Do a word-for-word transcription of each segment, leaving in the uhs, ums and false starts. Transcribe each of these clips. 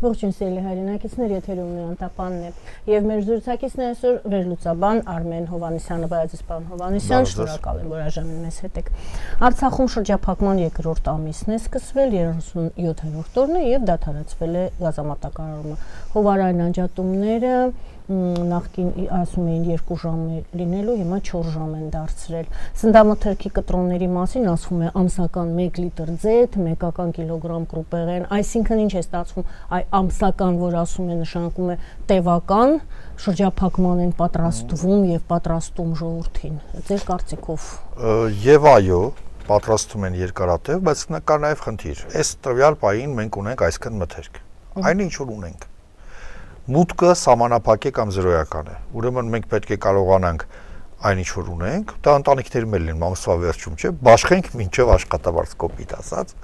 Ողջույն սիրելի հայրենակիցներ, եթերում է Անտապանն է եւ մեր զրուցակիցն է այսօր վերլուծաբան Արմեն Հովհաննիսյանը, Բայազիսպան Հովհաննիսյան, շնորհակալ եմ, որ այժմ մեզ հետ եք։ Արցախում շրջափակման երկրորդ ամիսն է սկսվել, երեսունյոթերորդ օրն է եւ դադարեցվել է գազամատակարարումը։ Հովարային անջատումները նախկին ասում էին երկու ժամ է լինելու, հիմա չորս ժամ են դարձրել։ Սննդամթերքի կտրոնների մասին ասվում է ամսական մեկ լիտր ձեթ, մեկական կիլոգրամ կրուպեղեն, այսինքն ինչ է ստացվում, այ ամսական, որ ասում է, նշանակում է տևական շրջափակման են պատրաստվում եւ պատրաստում ժողովրդին։ Ձեր կարծիքով։ Եվ այո, պատրաստում են երկարատև, բայց կա նաեւ խնդիր։ Այս տվյալ պահին մենք ունենք այսքան մթերք։ Այն ինչ որ ունենք։ Մուտքը սահմանափակ է կամ զրոյական է։ Ուրեմն մենք պետք է կարողանանք այն ինչ որ ունենք, դա ընտանիքների մեր լինում, ամսվա վերջում չէ, բաշխենք մինչև աշխատավարձ կոպիտ ասած,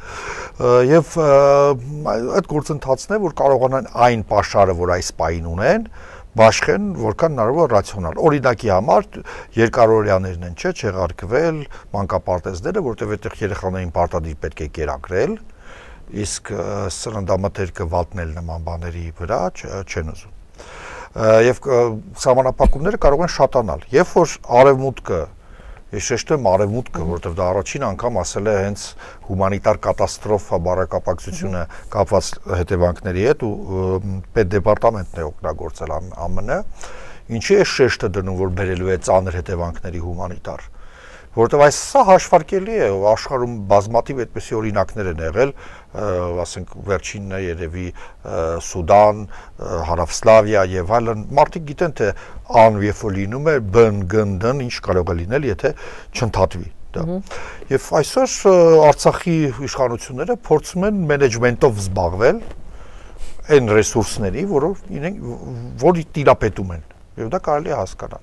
եւ այդ գործընթացն է, որ կարողանան այն պաշարը, որ այս պահին ունեն, բաշխեն, որքան հնարավոր ռացիոնալ։ Օրինակի համար երկարօրյաներն են, չէ, չեղարկվել, մանկապարտեզները, որտեղ այդտեղ երեխաներին պարտադիր պետք է կերակրել, իսկ սննդամթերքը վատնել նման բաների վրա չեն ուզում։ Եվ սահմանափակումները կարող են շատանալ։ Երբ որ արևմուտքը, ես շեշտեմ արևմուտքը, որովհետև դա առաջին անգամ ասել է հենց հումանիտար կատաստրոֆա բառակապակցությունը կապված հետևանքների հետ ու պետդեպարտամենտն է օգտագործել ԱՄՆ-ը, ինչի է շեշտը դնում, որ բերելու է ծանր հետևանքների հումանիտար։ Որովհետև այս սա հաշվարկելի է, աշխարհում բազմաթիվ այդպիսի օրինակներ են եղել, ասենք վերջինն է երևի Սուդան, Հարավսլավիա եւ այլն, մարդիկ գիտեն թե ան երբ որ լինում է բն գնդն ինչ կարող է լինել, եթե չընդհատվի դա։ Եվ այսօր Արցախի իշխանությունները փորձում են մենեջմենտով զբաղվել այն ռեսուրսների, որով իրենք որի տիրապետում են, եւ դա կարելի է հասկանալ։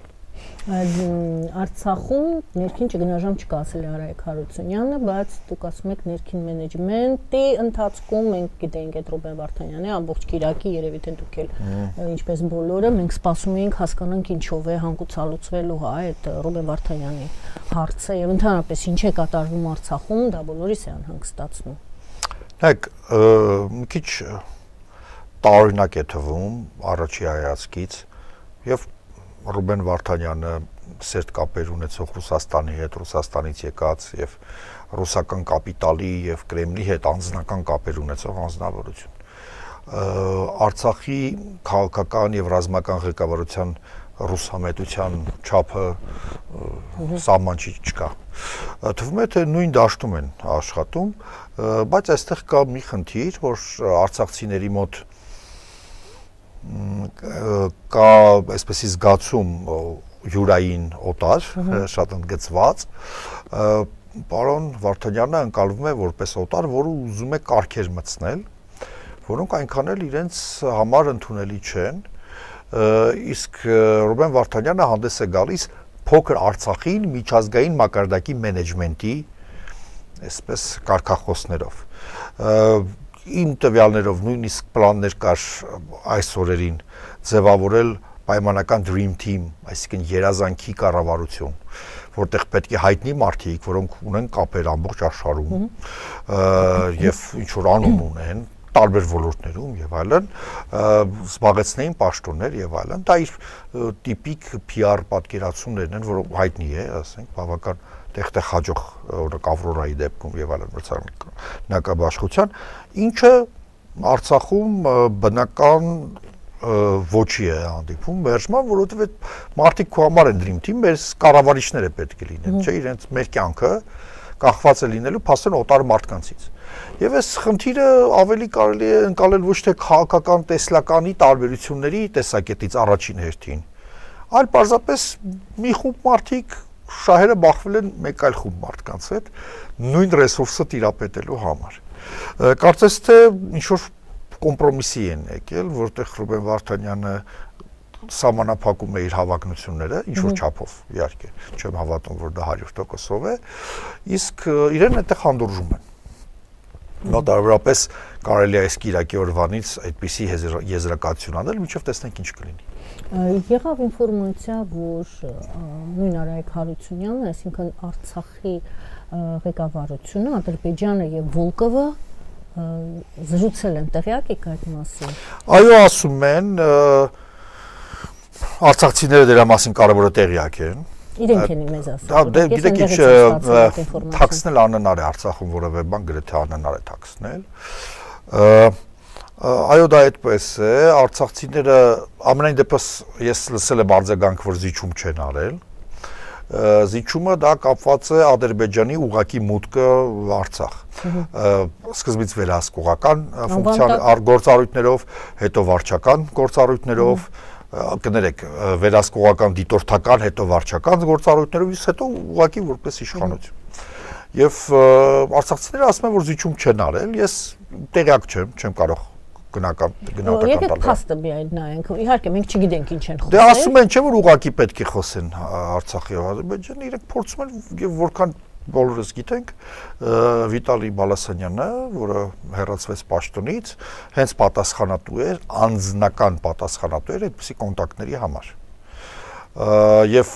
Արցախում ներքին ճգնաժամ չկա, ասել է Արայք Հարությունյանը, բայց դուք ասում եք ներքին մենեջմենտի ընթացքում մենք գիտենք այդ Ռուբեն Վարդանյանի ամբողջ Կիրակի երևի թե դուք էլ ինչպես բոլորը մենք սպասում էինք հասկանանք ինչով է հանգուցալուծվելու հա այդ Ռուբեն Վարդանյանի հարցը եւ ընդհանրապես ինչ է կատարվում Արցախում, դա բոլորիս է անհանգստացնում։ Նայեք, մի քիչ տարօրինակ է թվում առաջի հայացքից եւ Ռուբեն Վարդանյանը սերտ կապեր ունեցող Ռուսաստանի հետ, Ռուսաստանից եկած եւ ռուսական կապիտալի եւ Կրեմլի հետ անձնական կապեր ունեցող անձնավորություն։ Արցախի քաղաքական եւ ռազմական ղեկավարության ռուսամետության չափը սահմանչի չկա։ Թվում է թե նույն դաշտում են աշխատում, բայց այստեղ կա մի խնդիր, որ արցախցիների մոտ կա այսպեսի զգացում յուրային օտար, շատ ընդգծված, պարոն Վարդանյանը ընկալվում է որպես օտար, որը ուզում է կարգեր մտցնել, որոնք այնքան էլ իրենց համար ընդունելի չեն, իսկ Ռուբեն Վարդանյանը հանդես է գալիս փոքր Արցախին միջազգային մակարդակի մենեջմենտի այսպես կարգախոսներով։ Իմ տվյալներով նույնիսկ պլաններ կար այս օրերին ձևավորել պայմանական dream team, այսինքն երազանքի կառավարություն, որտեղ պետք է հայտնի մարդիկ, որոնք ունեն կապեր ամբողջ աշխարհում եւ ինչ որ անուն ունեն տարբեր ոլորտներում եւ այլն, զբաղեցնեին պաշտոններ եւ այլն։ Դա իր տիպիկ P R պատկերացումներն են, որ հայտնի է, ասենք, բավական տեղ-տեղ հաջող օրինակ Ավրորայի դեպքում եւ այլն մրցանակաբաշխության, ինչը Արցախում բնական ոչի է հանդիպում մերժման, որովհետեւ այդ մարդիկ քո համար են dream team, մեր կառավարիչները պետք է լինեն, չէ, իրենց մեր կյանքը կախված է լինելու փաստորեն օտար մարդկանցից։ Եվ այս խնդիրը ավելի կարելի է ընկալել ոչ թե քաղաքական տեսլականի տարբերությունների տեսակետից առաջին հերթին, այլ պարզապես մի խումբ մարդիկ շահերը բախվել են մեկ այլ խումբ մարդկանց հետ նույն ռեսուրսը տիրապետելու համար։ Կարծես թե ինչ-որ կոմպրոմիսի են եկել, որտեղ Ռուբեն Վարդանյանը սահմանափակում է իր հավակնությունները, ինչ-որ չափով, իհարկե, չեմ հավատում, որ դա հարյուր տոկոսով է, իսկ իրեն այդտեղ հանդուրժում են։ Նոտարորապես կարելի է այս Կիրակի օրվանից այդպիսի եզրակացություն անել, մինչև տեսնենք ինչ կլինի։ Եղավ ինֆորմացիա, որ նույն Արայք Հարությունյանը, այսինքն Արցախի ղեկավարությունը, Ադրբեջանը եւ Վոլկովը զրուցել են, տեղյակ եք այդ մասին։ Այո, ասում են, արցախցիները դրա մասին կարևորը տեղյակ են։ Իրենք են մեզ ասում։ Դա գիտեք ինչ թաքցնել անհնար է Արցախում որևէ բան գրեթե անհնար է թաքցնել։ Այո, դա այդպես է, արցախցիները ամենայն դեպս ես լսել եմ արձագանք, որ զիջում չեն արել։ Զիջումը դա կապված է Ադրբեջանի ուղղակի մուտքը Արցախ։ Սկզբից վերահսկողական գործառույթներով, հետո վարչական գործառույթներով, կներեք, վերահսկողական դիտորդական, հետո վարչական գործառույթներով, իսկ հետո ուղղակի որպես իշխանություն։ Եվ արցախցիները ասում են, որ զիջում չեն արել, ես տեղյակ չեմ, չեմ կարող գնահատական տալ։ Եկեք փաստը միայն նայենք։ Իհարկե մենք չգիտենք ինչ են խոսում։ Դե ասում են, չէ՞ որ ուղղակի պետք է խոսեն Արցախի եւ Ադրբեջանի, իրենք փորձում են եւ որքան բոլորս գիտենք, Վիտալի Բալասանյանը, որը հեռացվեց պաշտոնից, հենց պատասխանատու էր, անձնական պատասխանատու էր այդպիսի կոնտակտների համար։ Եվ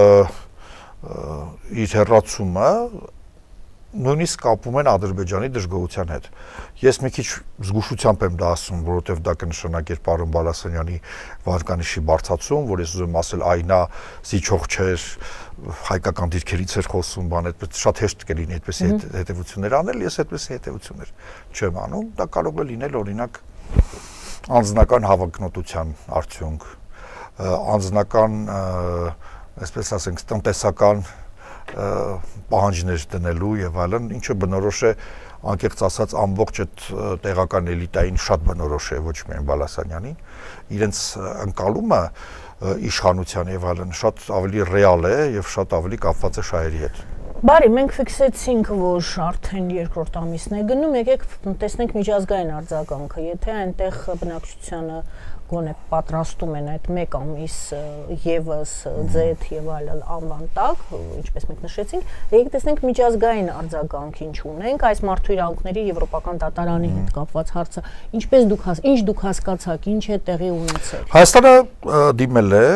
իր հեռացումը նույնիսկ կապում են Ադրբեջանի դժգոհության հետ։ Ես մի քիչ զգուշությամբ եմ դա ասում, որովհետև դա կնշանակեր պարոն Բալասանյանի վարկանիշի բարձրացում, որ ես ուզում ասել, այ նա զիջող չէր, հայկական դիրքերից էր խոսում, բան այդպես շատ հեշտ կլինի այդպեսի հետևություններ անել, ես այդպեսի հետևություններ չեմ անում, դա կարող է լինել օրինակ անձնական հավակնոտության արդյունք, անձնական, այսպես ասենք, տնտեսական պահանջներ դնելու եւ այլն, ինչը բնորոշ է անկեղծ ասած ամբողջ այդ տեղական էլիտային շատ բնորոշ է, ոչ միայն Բալասանյանին, իրենց ընկալումը իշխանության եւ այլն շատ ավելի ռեալ է եւ շատ ավելի կապված է շահերի հետ։ Բարի, մենք ֆիքսեցինք, որ արդեն երկրորդ ամիսն է գնում, եկեք տեսնենք միջազգային արձագանքը, եթե այնտեղ բնակչությանը գոնե պատրաստում են այդ մեկ ամիս եւս ձեթ եւ այլն անվան տակ, ինչպես մենք նշեցինք, եկեք տեսնենք միջազգային արձագանք ինչ ունենք, այս մարդու իրավունքների եվրոպական դատարանի հետ կապված հարցը, ինչպես դուք ինչ դուք հասկացաք, ինչ է տեղի ունեցել։ Հայաստանը դիմել է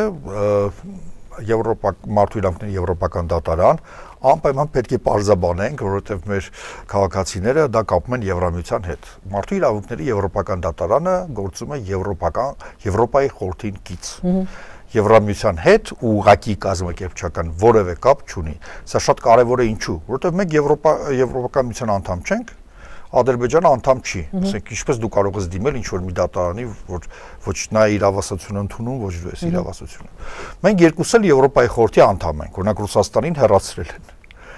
Եվրոպա մարդու իրավունքների եվրոպական դատարան, անպայման պետք է պարզաբանենք, որովհետև մեր քաղաքացիները դա կապում են Եվրամիության հետ։ Մարդու իրավունքների եվրոպական դատարանը գործում է եվրոպական Եվրոպայի խորհրդին կից։ Եվրամիության հետ ուղղակի կազմակերպչական որևէ կապ չունի։ Սա շատ կարևոր է ինչու, որովհետև մենք Եվրոպա Եվրոպական միության անդամ չենք, Ադրբեջանը անդամ չի։ Ասենք ինչպես դու կարող ես դիմել ինչ որ մի դատարանի, որ ոչ նա իրավասացություն ընդունում, ոչ դու ես իրավասությունը։ Մենք երկուսը Եվրոպայի խորհրդի անդամ ենք, օրինակ Ռուսաստանին հեռացրել են։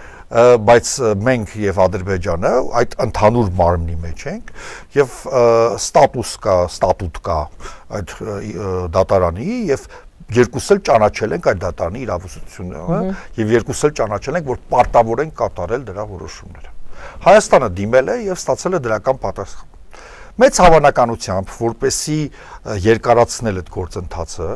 Բայց մենք եւ Ադրբեջանը այդ ընդհանուր մարմնի մեջ ենք եւ ստատուս կա, ստատուտ կա այդ դատարանի եւ երկուսը էլ ճանաչել ենք այդ դատարանի իրավասությունը եւ երկուսը էլ ճանաչել ենք, որ պարտավոր են կատարել դրա որոշումները։ Հայաստանը դիմել է եւ ստացել է դրական պատասխան։ Մեծ հավանականությամբ, որպեսի երկարացնել այդ գործընթացը,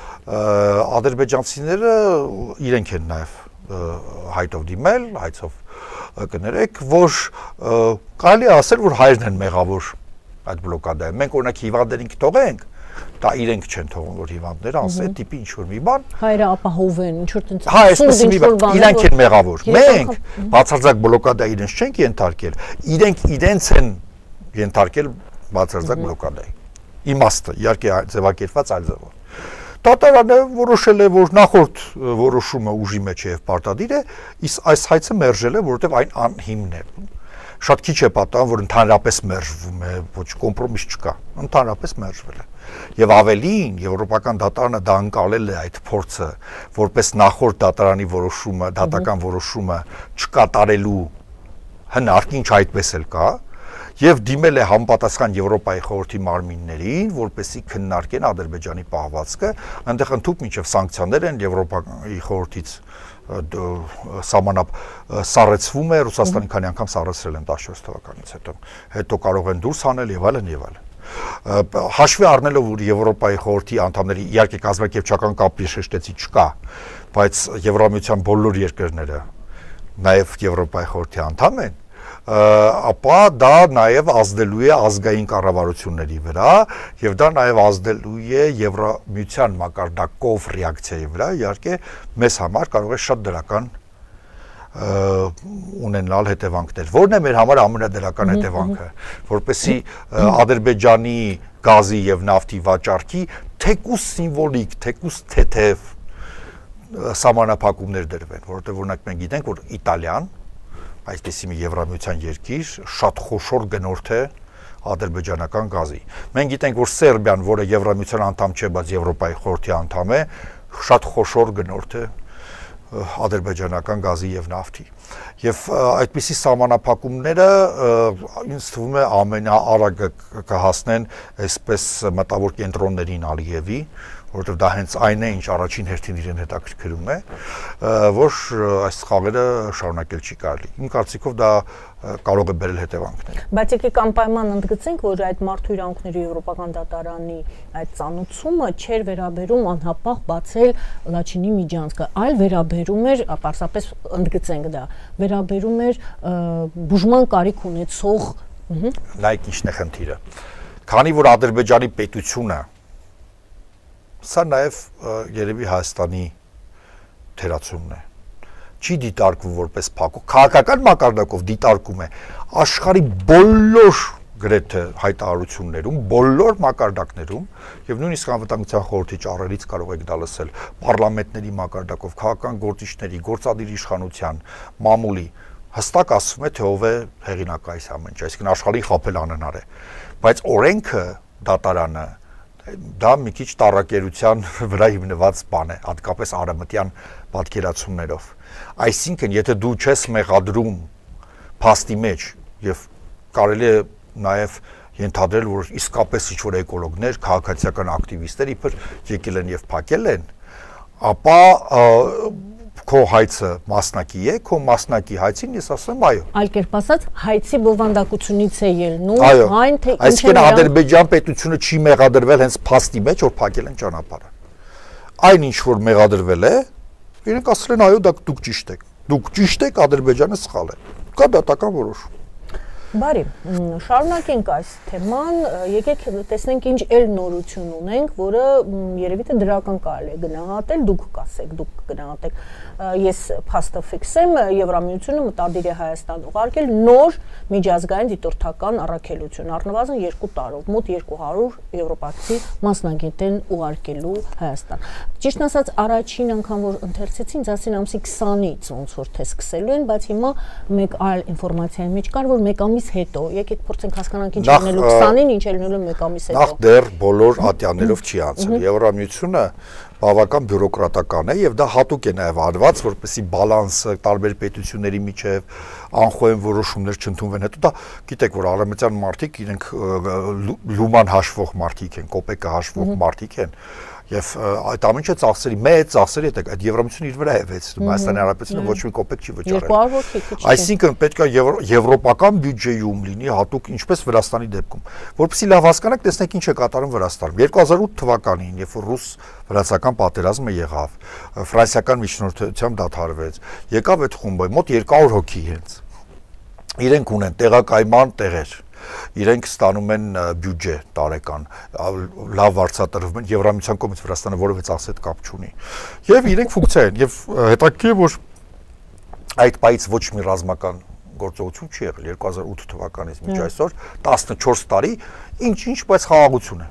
ադրբեջանցիները իրենք են նաեւ հայտով դիմել, հայցով կներեք, որ կարելի է ասել, որ հայերն են մեղավոր այդ բլոկադայում։ Մենք օրինակ հիվանդներին կթողենք, դա իրենք չեն թողում, որ հիվանդները ասեն, այդ տիպի ինչ-որ մի բան։ Հայերը ապահովեն, ինչ-որ տենց։ Հա, այսպես մի բան, իրենք են մեղավոր։ Մենք բացարձակ բլոկադա իրենց չենք ենթարկել, իրենք իրենց են ենթարկել բացարձակ բլոկադայի։ Իմաստը, իհարկե ձևակերպված այլ ձևով։ Դատարանը որոշել է, որ նախորդ որոշումը ուժի մեջ է եւ պարտադիր է, իսկ այս հայցը մերժել է, որովհետեւ այն անհիմն է։ Շատ քիչ է պատահում, որ ընդհանրապես մերժվում է, ոչ կոմպրոմիս չկա, ընդհանրապես մերժվել է։ Եվ ավելին, Եվրոպական դատարանը դա ընկալել է այդ փորձը, որպես նախորդ դատարանի որոշումը, դատական որոշումը չկատարելու հնարք, ինչ այդպես էլ կա, եւ դիմել է համապատասխան Եվրոպայի խորհրդի մարմիններին, որպեսզի քննարկեն Ադրբեջանի պահվածքը, այնտեղ ընդհանուր մինչև սանկցիաներ են Եվրոպայի խորհրդից սահմանապ սառեցվում է, Ռուսաստանի քանի անգամ սառեցրել են տասնչորս թվականից հետո, հետո կարող են դուրս հանել եւ այլն եւ այլն։ Հաշվի առնելով, որ Եվրոպայի խորհրդի անդամների իհարկե կազմակերպչական կապ շեշտեցի չկա, բայց Եվրամիության բոլոր երկրները նաեւ Եվրոպայի խորհրդի անդամ են, ապա դա նաև ազդելու է ազգային կառավարությունների վրա եւ դա նաև ազդելու է Եվրամիության մակարդակով ռեակցիայի վրա, իհարկե մեզ համար կարող է շատ դրական ունենալ հետևանքներ։ Որն է մեր համար ամենադրական հետևանքը, որպեսզի Ադրբեջանի գազի եւ նավթի վաճառքի թեկուս սիմվոլիկ, թեկուս թեթև սահմանափակումներ դրվեն, որովհետեւ օրինակ մենք գիտենք, որ Իտալիան, այսպեսի մի Եվրամիության երկիր, շատ խոշոր գնորդ է ադրբեջանական գազի։ Մենք գիտենք, որ Սերբիան, որը Եվրամիության անդամ չէ, բայց Եվրոպայի խորհրդի անդամ է, շատ խոշոր գնորդ է ադրբեջանական գազի եւ նավթի։ Եվ այդպիսի սահմանափակումները ինձ թվում է ամենաարագը կհասնեն այսպես մտավոր կենտրոններին Ալիևի, որովհետև դա հենց այն է, ինչ առաջին հերթին իրեն հետաքրքրում է, որ այս խաղերը շարունակել չի կարելի։ Իմ կարծիքով դա կարող է բերել հետևանքներ։ Բայց եկեք անպայման ընդգծենք, որ այդ մարդու իրավունքների եվրոպական դատարանի այդ ծանուցումը չէր վերաբերում անհապաղ բացել Լաչինի միջանցքը, այլ վերաբերում էր, պարզապես ընդգծենք դա, վերաբերում էր բուժման կարիք ունեցող։ Նայեք ինչն է խնդիրը։ Քանի որ Ադրբեջանի պետությունը, սա նաև երևի Հայաստանի թերացումն է, չի դիտարկվում որպես փակող, քաղաքական մակարդակով դիտարկում է աշխարհի բոլոր գրեթե հայտարարություններում, բոլոր մակարդակներում եւ նույնիսկ անվտանգության խորհրդի ճառերից կարող եք դա լսել, պարլամենտների մակարդակով, քաղաքական գործիչների, գործադիր իշխանության, մամուլի հստակ ասվում է, թե ով է հեղինակը այս ամեն ինչ, այսինքն աշխարհի խաբել անհնար է, բայց օրենքը, դատարանը դա մի քիչ տառակերության վրա հիմնված բան է, հատկապես արևմտյան պատկերացումներով։ Այսինքն, եթե դու չես մեղադրում փաստի մեջ եւ կարելի է նաեւ ենթադրել, որ իսկապես ինչ-որ էկոլոգներ, քաղաքացիական ակտիվիստներ իբր եկել են եւ փակել են, ապա քո հայցը մասնակի է, քո մասնակի հայցին ես ասեմ այո։ Այլ կերպ ասած, հայցի բովանդակությունից է ելնում այն, թե ինչ է։ Այսինքն Ադրբեջան պետությունը չի մեղադրվել հենց փաստի մեջ, որ փակել են ճանապարհը։ Այն ինչ որ մեղադրվել է, իրենք ասել են այո, դա դուք ճիշտ եք։ Դուք ճիշտ եք, Ադրբեջանը սխալ է։ Կա դատական որոշում։ Բարի, շարունակենք այս թեման, եկեք տեսնենք ինչ էլ նորություն ունենք, որը երևի թե դրական կարելի է գնահատել, դուք կասեք, դուք գնահատեք։ Ես փաստը ֆիքսեմ, Եվրամիությունը մտադիր է Հայաստան ուղարկել նոր միջազգային դիտորդական առաքելություն, առնվազն երկու տարով, մոտ երկու հարյուր եվրոպացի մասնագետ են ուղարկելու Հայաստան։ Ճիշտն ասած, առաջին անգամ որ ընթերցեցին, ասին ամսի քսանից ոնց որ թե սկսելու են, բայց հիմա մեկ այլ ինֆորմացիայի մեջ կար, որ մեկ ամիս հետո, եկեք փորձենք հասկանանք ինչ լինելու քսանին, ինչ է լինելու մեկ ամիս հետո։ Նախ դեռ բոլոր ատյաններով չի անցել։ Եվրամիությունը բավական բյուրոկրատական է եւ դա հատուկ է նաեւ արված, որպեսզի բալանսը տարբեր պետությունների միջև անխոհեն որոշումներ չընդունվեն։ Հետո դա գիտեք, որ արևմտյան մարդիկ իրենք լուման հաշվող մարդիկ են, կոպեկը հաշվող մարդիկ են եւ այդ ամենը ծախսերի մեծ ծախսերի հետ այդ Եվրամիությունը իր վրա է վեցնում, Հայաստանի Հանրապետությունը ոչ մի կոպեկ չի վճարել։ Այսինքն պետք է եվրոպական բյուջեում լինի հատուկ, ինչպես Վրաստանի դեպքում, որովհետեւ լավ հասկանաք, տեսնեք ինչ է կատարում Վրաստանում։ երկու հազար ութ թվականին, երբ որ ռուս-վրացական պատերազմը եղավ, ֆրանսիական միջնորդությամբ դադարվեց, եկավ այդ խումբը, մոտ երկու հարյուր հոգի հենց։ Իրենք ունեն տեղակայման տեղեր։ Իրենք ստանում են բյուջե տարեկան, լավ վարձատրվում են, Եվրամիության կողմից Վրաստանը որևէ ծախսի հետ կապ չունի։ Եվ իրենք ֆունկցիա են, եւ հետաքրքիր է, որ այդ պայից ոչ մի ռազմական գործողություն չի եղել երկու հազար ութ թվականից մինչ այսօր, տասնչորս տարի, ինչ-ինչ, բայց խաղաղություն է։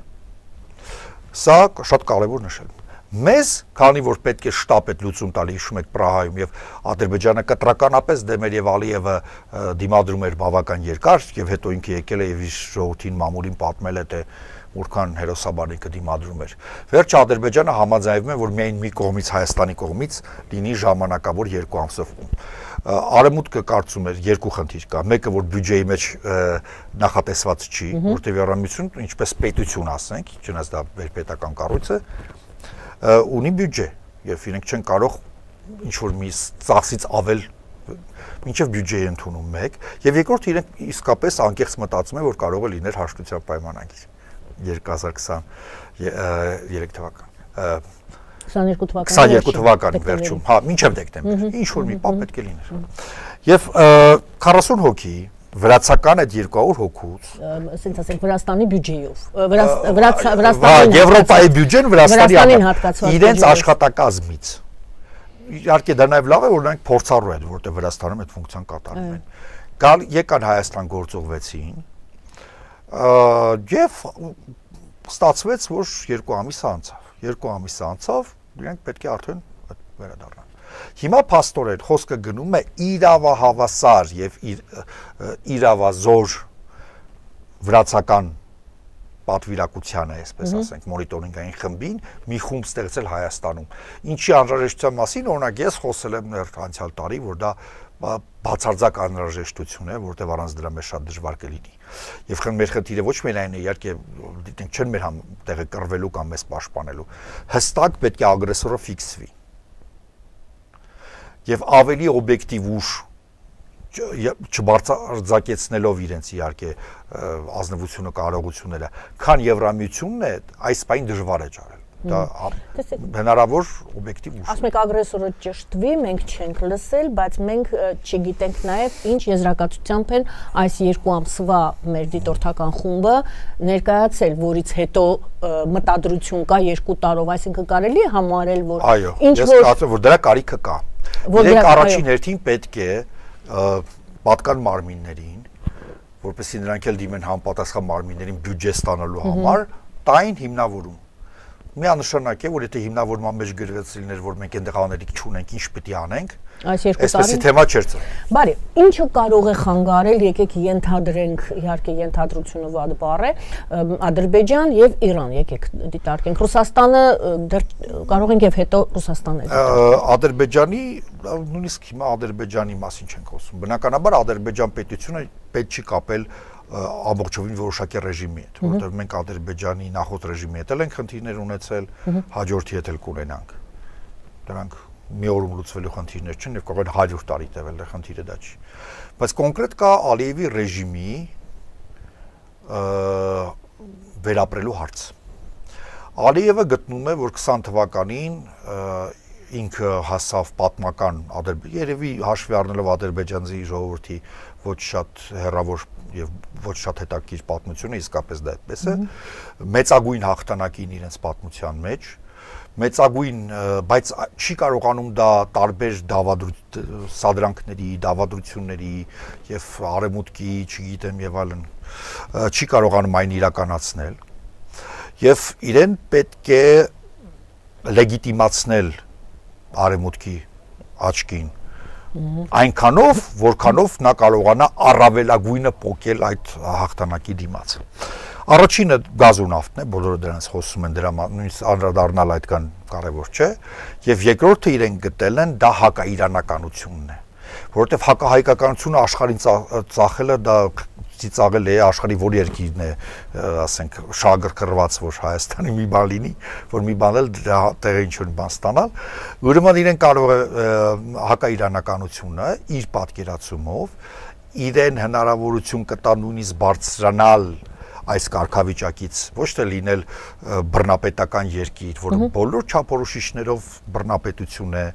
Սա շատ կարևոր նշել։ Մեզ, քանի որ պետք է շտապ այդ լուծում տալ, հիշում եք Պրահայում եւ Ադրբեջանը կտրականապես դեմ էր եւ Ալիևը դիմադրում էր բավական երկար եւ հետո ինքը եկել է եւ իր ժողովրդին մամուլին պատմել է, թե որքան հերոսաբար ինքը դիմադրում էր։ Վերջը Ադրբեջանը համաձայնվում է, որ միայն մի կողմից Հայաստանի կողմից լինի ժամանակավոր երկու ամսով։ Արևմուտքը կարծում էր երկու խնդիր կա, մեկը որ բյուջեի մեջ նախատեսված չի, որտեղ Եվրամիությունը ինչպես պետություն ասենք, չնայած դա վերպետական կառույց է, ունի բյուջե եւ իրենք չեն կարող ինչ որ մի ծախսից ավել մինչեւ բյուջեի ընդունում մեկ եւ երկրորդ իրենք իսկապես անկեղծ մտածում են որ կարող է լինել հաշտության պայմանագիր երկու հազար քսաներեք թվական քսաներկու թվականի քսաներկու թվականի վերջում հա մինչեւ դեկտեմբեր ինչ որ մի բան պետք է լիներ եւ քառասուն հոգի վրացական այդ երկու հարյուր հոգուց, ասենք ասենք Վրաստանի բյուջեով, Վրաստանի Եվրոպայի բյուջեն Վրաստանի իրենց աշխատակազմից, իհարկե դա նաև լավ է, որ նրանք փորձառու են, որտեղ Վրաստանում այդ ֆունկցիան կատարում են։ Գալ եկան Հայաստան գործողվեցին, եւ ստացվեց, որ երկու ամիս անցավ։ Երկու ամիս անցավ, իրենք պետք է արդեն վերադառնան։ Հիմա փաստորեն խոսքը գնում է իրավահավասար եւ իրավազոր վրացական պատվիրակությանը, այսպես ասենք, մոնիտորինգային խմբին մի խումբ ստեղծել Հայաստանում։ Ինչի անհրաժեշտության մասին, օրինակ ես խոսել եմ անցյալ տարի, որ դա բացարձակ անհրաժեշտություն է, որտեղ առանց դրա մեզ շատ դժվար կլինի։ Եվ մեր խնդիրը ոչ միայն այն է, իհարկե, դիտենք չեն մեր տեղը կռվելու կամ մեզ պաշտպանելու, հստակ պետք է ագրեսորը ֆիքսվի։ Եվ ավելի օբյեկտիվ ուժ չբարձրացնելով իրենց իհարկե ազնվությունը, կարողությունները, քան Եվրամիությունն է, այս բան դժվար է ճարել։ Դա հնարավոր օբյեկտիվ ուժ։ Ասում եք ագրեսորը ճշտվի, մենք չենք լսել, բայց մենք չգիտենք նաև ինչ եզրակացությամբ են այս երկու ամսվա մեր դիտորդական խումբը ներկայացել, որից հետո մտադրություն կա երկու տարով, այսինքն կարելի է համարել, որ ինչ որ ես կարծում որ դրա կարիքը կա։ Իրենք առաջին հերթին պետք է պատկան մարմիններին, որպեսզի նրանք էլ դիմեն համապատասխան մարմիններին բյուջե ստանալու համար, տային հիմնավորում։ Միանշանակ է, որ եթե հիմնավորման մեջ գրված լիներ, որ մենք այնտեղ անելիք չունենք, ինչ պետք է անենք, այս երկու տարի այսպեսի թեմա չէր ծնվում։ Բարի, ինչը կարող է խանգարել, եկեք ենթադրենք, իհարկե ենթադրությունը վատ բառ է, Ադրբեջան եւ Իրան, եկեք դիտարկենք։ Ռուսաստանը դեռ կարող ենք եւ հետո Ռուսաստանը դիտարկենք։ Ադրբեջանի, նույնիսկ հիմա Ադրբեջանի մասին չենք խոսում։ Բնականաբար Ադրբեջան պետությունը պետք չի կապել ամբողջովին որոշակի ռեժիմի հետ, որտեղ մենք Ադրբեջանի նախորդ ռեժիմի հետ ենք խնդիրներ ունեցել, հաջորդի հետ էլ կունենանք։ Դրանք մի օրում լուծվելու խնդիրներ չեն եւ կարող են հարյուր տարի տևել, խնդիրը դա չի։ Բայց կոնկրետ կա Ալիևի ռեժիմի վերապրելու հարց։ Ալիևը գտնում է, որ քսան թվականին ինքը հասավ պատմական երևի հաշվի առնելով ադրբեջանցի ժողովրդի ոչ շատ հեռավոր եւ ոչ շատ հետաքրքիր պատմությունը, իսկապես դա այդպես է, մեծագույն հաղթանակին իրենց պատմության մեջ, մեծագույն, բայց չի կարողանում դա տարբեր սադրանքների, դավադրությունների եւ արևմուտքի, չգիտեմ եւ այլն, չի կարողանում այն իրականացնել եւ իրեն պետք է լեգիտիմացնել արևմուտքի աչքին այնքանով, որքանով նա կարողանա առավելագույնը փոկել այդ հաղթանակի դիմաց։ Առաջինը գազ ու նավթն է, բոլորը դրանց խոսում են, դրա նույնիսկ անդրադառնալ այդքան կարևոր չէ, եւ երկրորդը իրենք գտել են դա հակաիրանականությունն է, որովհետեւ հակահայկականությունը աշխարհին ծախելը դա ծիծաղել է աշխարհի որ երկիրն է, ասենք, շահագրգռված, որ Հայաստանի մի բան լինի, որ մի բան էլ տեղի ինչ-որ բան ստանալ, ուրեմն իրեն կարող է հակաիրանականությունը իր պատկերացումով իրեն հնարավորություն կտա նույնիսկ բարձրանալ այս կարգավիճակից, ոչ թե լինել բռնապետական երկիր, որը բոլոր չափորոշիչներով բռնապետություն է,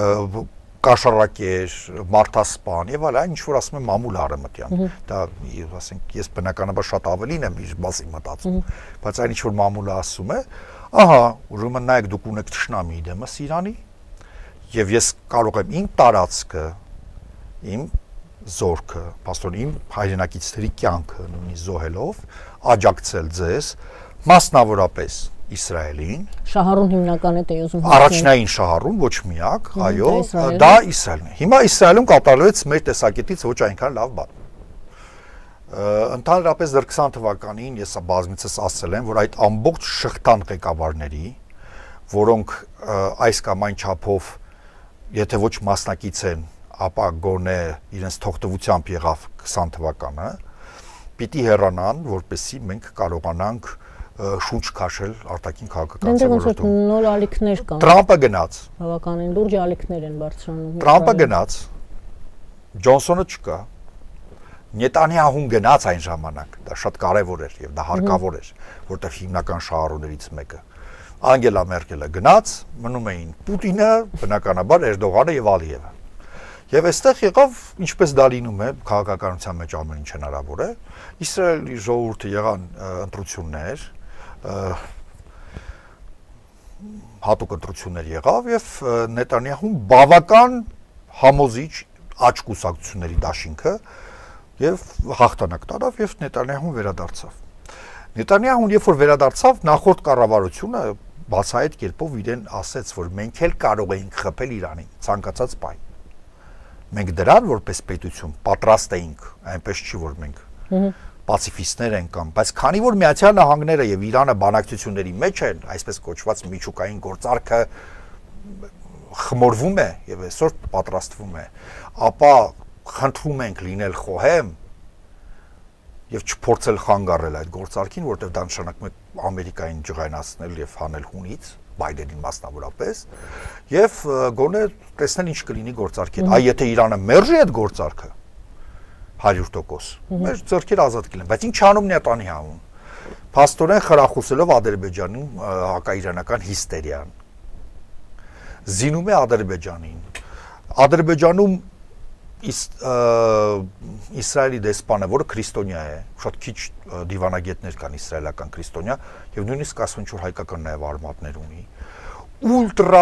կաշառակեր, մարդասպան եւ այլն, ինչ որ ասում եմ մամուլ արեմտյան։ Դա ասենք ես բնականաբար շատ ավելին եմ իր մասին մտածում, բայց այն ինչ որ մամուլը ասում է, ահա, ուրեմն նայեք դուք ունեք թշնամի դեմս Իրանի եւ ես կարող եմ իմ տարածքը, իմ զորքը, պաստոր իմ հայրենակիցների կյանքը նույնիսկ զոհելով աջակցել ձեզ, մասնավորապես Իսրայելին։ Շահառուն հիմնական է ուզում։ Առաջնային շահառուն, ոչ միակ, այո, դա Իսրայելն է։ Հիմա Իսրայելում կատարվեց մեր տեսակետից ոչ այնքան լավ բան։ Ընդհանրապես դեռ քսան թվականին ես բազմիցս ասել եմ, որ այդ ամբողջ շղթան ղեկավարների, որոնք այս կամ այն չափով, եթե ոչ մասնակից են, ապա գոնե իրենց թողտվությամբ եղավ քսան թվականը, պիտի հեռանան, որպեսզի մենք կարողանանք շունչ քաշել արտաքին քաղաքականության ոլորտում։ Նոր ալիքներ կան։ Տրամպը գնաց։ Բավականին լուրջ ալիքներ են բարձրանում։ Տրամպը գնաց։ Ջոնսոնը չկա։ Նետանյահուն գնաց այն ժամանակ, դա շատ կարևոր էր եւ դա հարկավոր էր, որտեղ հիմնական շահառուներից մեկը։ Անգելա Մերկելը գնաց, մնում էին Պուտինը, բնականաբար Էրդողանը եւ Ալիևը։ Եվ այստեղ եղավ, ինչպես դա լինում է, քաղաքականության մեջ ամեն ինչ հնարավոր է։ Իսրայելի ժողովուրդը եղան ընտրություններ, հատուկ ընտրություններ եղավ եւ Նետանյահուն բավական համոզիչ աճ կուսակցությունների դաշինքը եւ հաղթանակ տարավ եւ Նետանյահուն վերադարձավ։ Նետանյահուն երբ որ վերադարձավ, նախորդ կառավարությունը բացահայտ կերպով իրեն ասեց, որ մենք էլ կարող էինք խփել Իրանին, ցանկացած պահի։ Մենք դրան որպես պետություն պատրաստ էինք, այնպես չի որ մենք պացիֆիստներ ենք կամ, բայց քանի որ Միացյալ Նահանգները եւ Իրանը բանակցությունների մեջ են, այսպես կոչված միջուկային գործարքը խմորվում է եւ այսօր պատրաստվում է, ապա խնդրում ենք լինել խոհեմ եւ չփորձել խանգարել այդ գործարքին, որտեղ դա նշանակում է Ամերիկային ջղայնացնել եւ հանել հունից, Բայդենին մասնավորապես, եւ գոնե տեսնել ինչ կլինի գործարքի հետ։ Այ եթե Իրանը մերժի այդ գործարքը հարյուր տոկոս, մեր ձեռքերը ազատ կլինեն, բայց ինչ անում Նետանյահուն։ Փաստորեն խրախուսելով Ադրբեջանում հակաիրանական հիստերիան։ Զինում է Ադրբեջանին։ Ադրբեջանում Իսրայելի դեսպանը, որը քրիստոնյա է, շատ քիչ դիվանագետներ կան իսրայելական քրիստոնյա, եւ նույնիսկ ասում են որ հայկական նաեւ արմատներ ունի, ուլտրա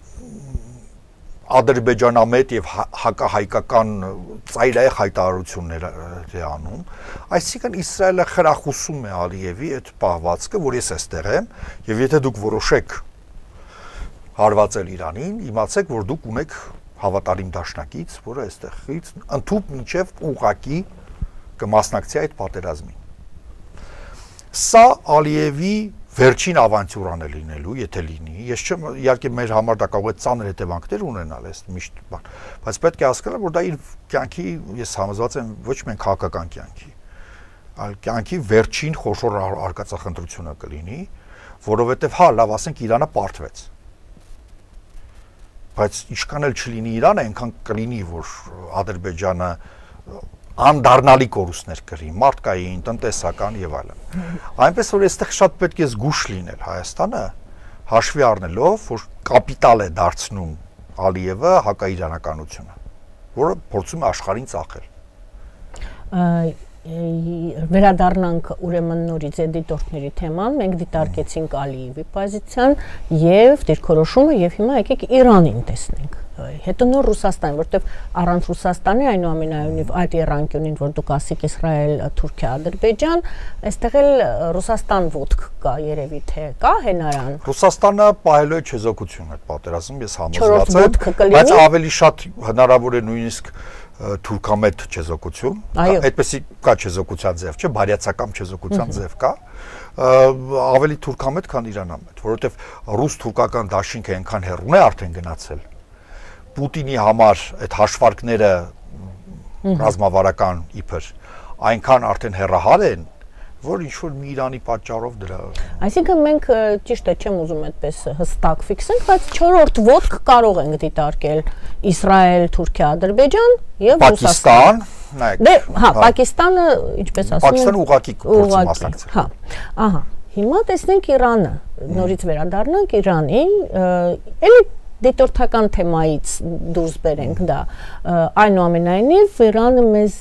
ադրբեջանամետ եւ հակահայկական ծայրահեղ հայտարարություններ է անում, այսինքն Իսրայելը խրախուսում է Ալիևի այդ պահվածքը, որ ես այստեղ եմ, եւ եթե դուք որոշեք հարվածել Իրանին, իմացեք, որ դուք ունեք հավատարիմ դաշնակից, որը այստեղից ընդཐུպ մինչև ուղակի կմասնակցի այդ պատերազմին։ Սա Ալիևի վերջին ավանտյուրան է լինելու, եթե լինի, ես չեմ, իհարկե մեր համար դա կարող է ծանր հետևանքներ ունենալ, այս միշտ բան, բայց պետք է հասկանալ, որ դա իր կյանքի, ես համոզված եմ, ոչ միայն քաղաքական կյանքի, այլ կյանքի վերջին խոշոր արկածախնդրությունը կլինի, որովհետև հա, լավ ասենք Իրանը պարտվեց։ Բայց ինչքան էլ չլինի Իրանը, այնքան կլինի, որ Ադրբեջանը անդառնալի կորուստներ կրի, մարդկային, տնտեսական եւ այլն։ Այնպես որ այստեղ շատ պետք է զգուշ լինել Հայաստանը, հաշվի առնելով, որ կապիտալ է դարձնում Ալիևը հակաիրանականությունը, որը փորձում է աշխարհին ծախել։ Վերադառնանք ուրեմն նորից էդիտորների թեման, մենք դիտարկեցինք Ալիևի պոզիցիան եւ դիրքորոշումը եւ հիմա եկեք Իրանին տեսնենք։ Հետո նոր Ռուսաստան, որտեղ առանց Ռուսաստանի այնուամենայնիվ այդ երանգյունին, որ դուք ասիք Իսրայել, Թուրքիա, Ադրբեջան, այստեղ էլ Ռուսաստան ոտք կա, երևի թե կա հենարան։ Ռուսաստանը պահելու է չեզոքություն այդ պատերազմում, ես համոզված եմ, բայց ավելի շատ հնարավոր է նույնիսկ թուրքամետ չեզոքություն, այդպեսի կա չեզոքության ձև, չէ, բարյացակամ չեզոքության ձև կա, ավելի թուրքամետ, քան իրանամետ, որովհետև ռուս-թուրքական դաշինքը այնքան հեռուն է արդեն գնացել, Պուտինի համար այդ հաշվարկները ռազմավարական իբր այնքան արդեն հեռահար են, որ ինչ-որ մի Իրանի պատճառով դրա։ Այսինքն մենք ճիշտ է, չեմ ուզում այդպես հստակ ֆիքսենք, բայց չորրորդ ոտք կարող ենք դիտարկել Իսրայել, Թուրքիա, Ադրբեջան եւ Պակիստան, նայեք։ Դե, հա, Պակիստանը, ինչպես ասում են, Պակիստանը ուղղակի փորձում մասնակցել։ Հա, ահա։ Հիմա տեսնենք Իրանը, նորից վերադառնանք Իրանին, էլի դիտորդական թեմայից դուրս բերենք դա, այնուամենայնիվ Իրանը մեզ,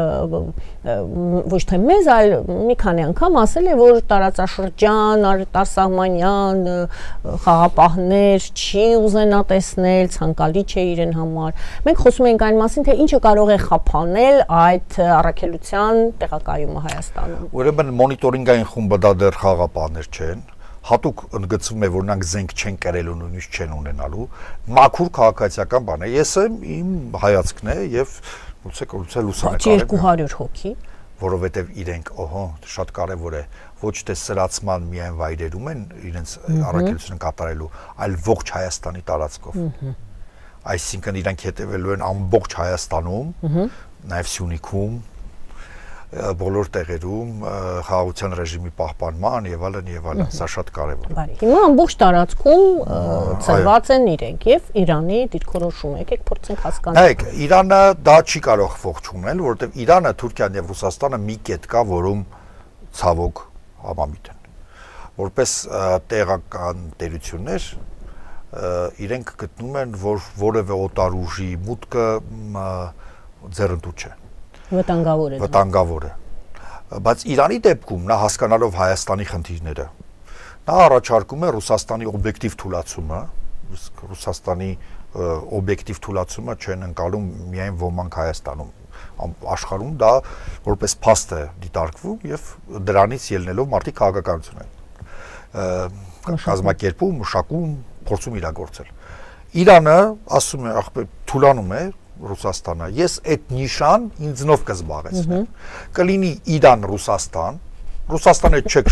ոչ թե մեզ, այլ մի քանի անգամ ասել է, որ տարածաշրջան, արտասահմանյան խաղապահներ չի ուզենա տեսնել, ցանկալի չէ իրեն համար։ Մենք խոսում ենք այն մասին, թե ինչը կարող է խափանել այդ առաքելության տեղակայումը Հայաստանում։ Ուրեմն մոնիտորինգային խումբը դա դեռ խաղապահներ չեն, հատուկ ընդգծվում է, որ նրանք զենք չեն կրելու, նույնիսկ չեն ունենալու, մաքուր քաղաքացիական բան է։ Ես իմ հայացքն է եւ ուցե կորուցել լուսանկարել։ երկու հարյուր հոգի, որովհետեւ իրենք, օհո, շատ կարեւոր է, ոչ թե սրացման միայն վայրերում են իրենց առաքելությունը կատարելու, այլ ողջ Հայաստանի տարածքով։ Այսինքն իրենք հետևելու են ամբողջ Հայաստանում, նաեւ Սյունիքում, բոլոր տեղերում խաղաղության ռեժիմի պահպանման եւ այլն եւ այլն, սա շատ կարեւոր է։ Բարի։ Հիմա ամբողջ տարածքում ծնված են իրենք եւ Իրանի դիրքորոշումը, եկեք փորձենք հասկանալ։ Նայեք, Իրանը դա չի կարող ողջունել, որովհետեւ Իրանը, Թուրքիան եւ Ռուսաստանը մի կետ կա, որում ցավոք համամիտ են։ Որպես տեղական տերություններ իրենք գտնում են, որ որևէ օտար ուժի մուտքը ձեռնտու չէ։ Վտանգավոր է։ Վտանգավոր է։ Բայց Իրանի դեպքում նա հասկանալով Հայաստանի խնդիրները Նա առաջարկում է Ռուսաստանի օբյեկտիվ թուլացումը, իսկ Ռուսաստանի օբյեկտիվ թուլացումը չեն ընկալում միայն ոմանք Հայաստանում, աշխարհում դա որպես փաստ է դիտարկվում եւ դրանից ելնելով մարդիկ քաղաքականություն են կազմակերպում, մշակում, փորձում իրագործել։ Իրանը ասում է, ախպեր, թուլանում է Ռուսաստանը, ես այդ նիշան ինձնով կզբաղեցնեմ։ Կլինի Իրան, Ռուսաստան, Ռուսաստանը չեք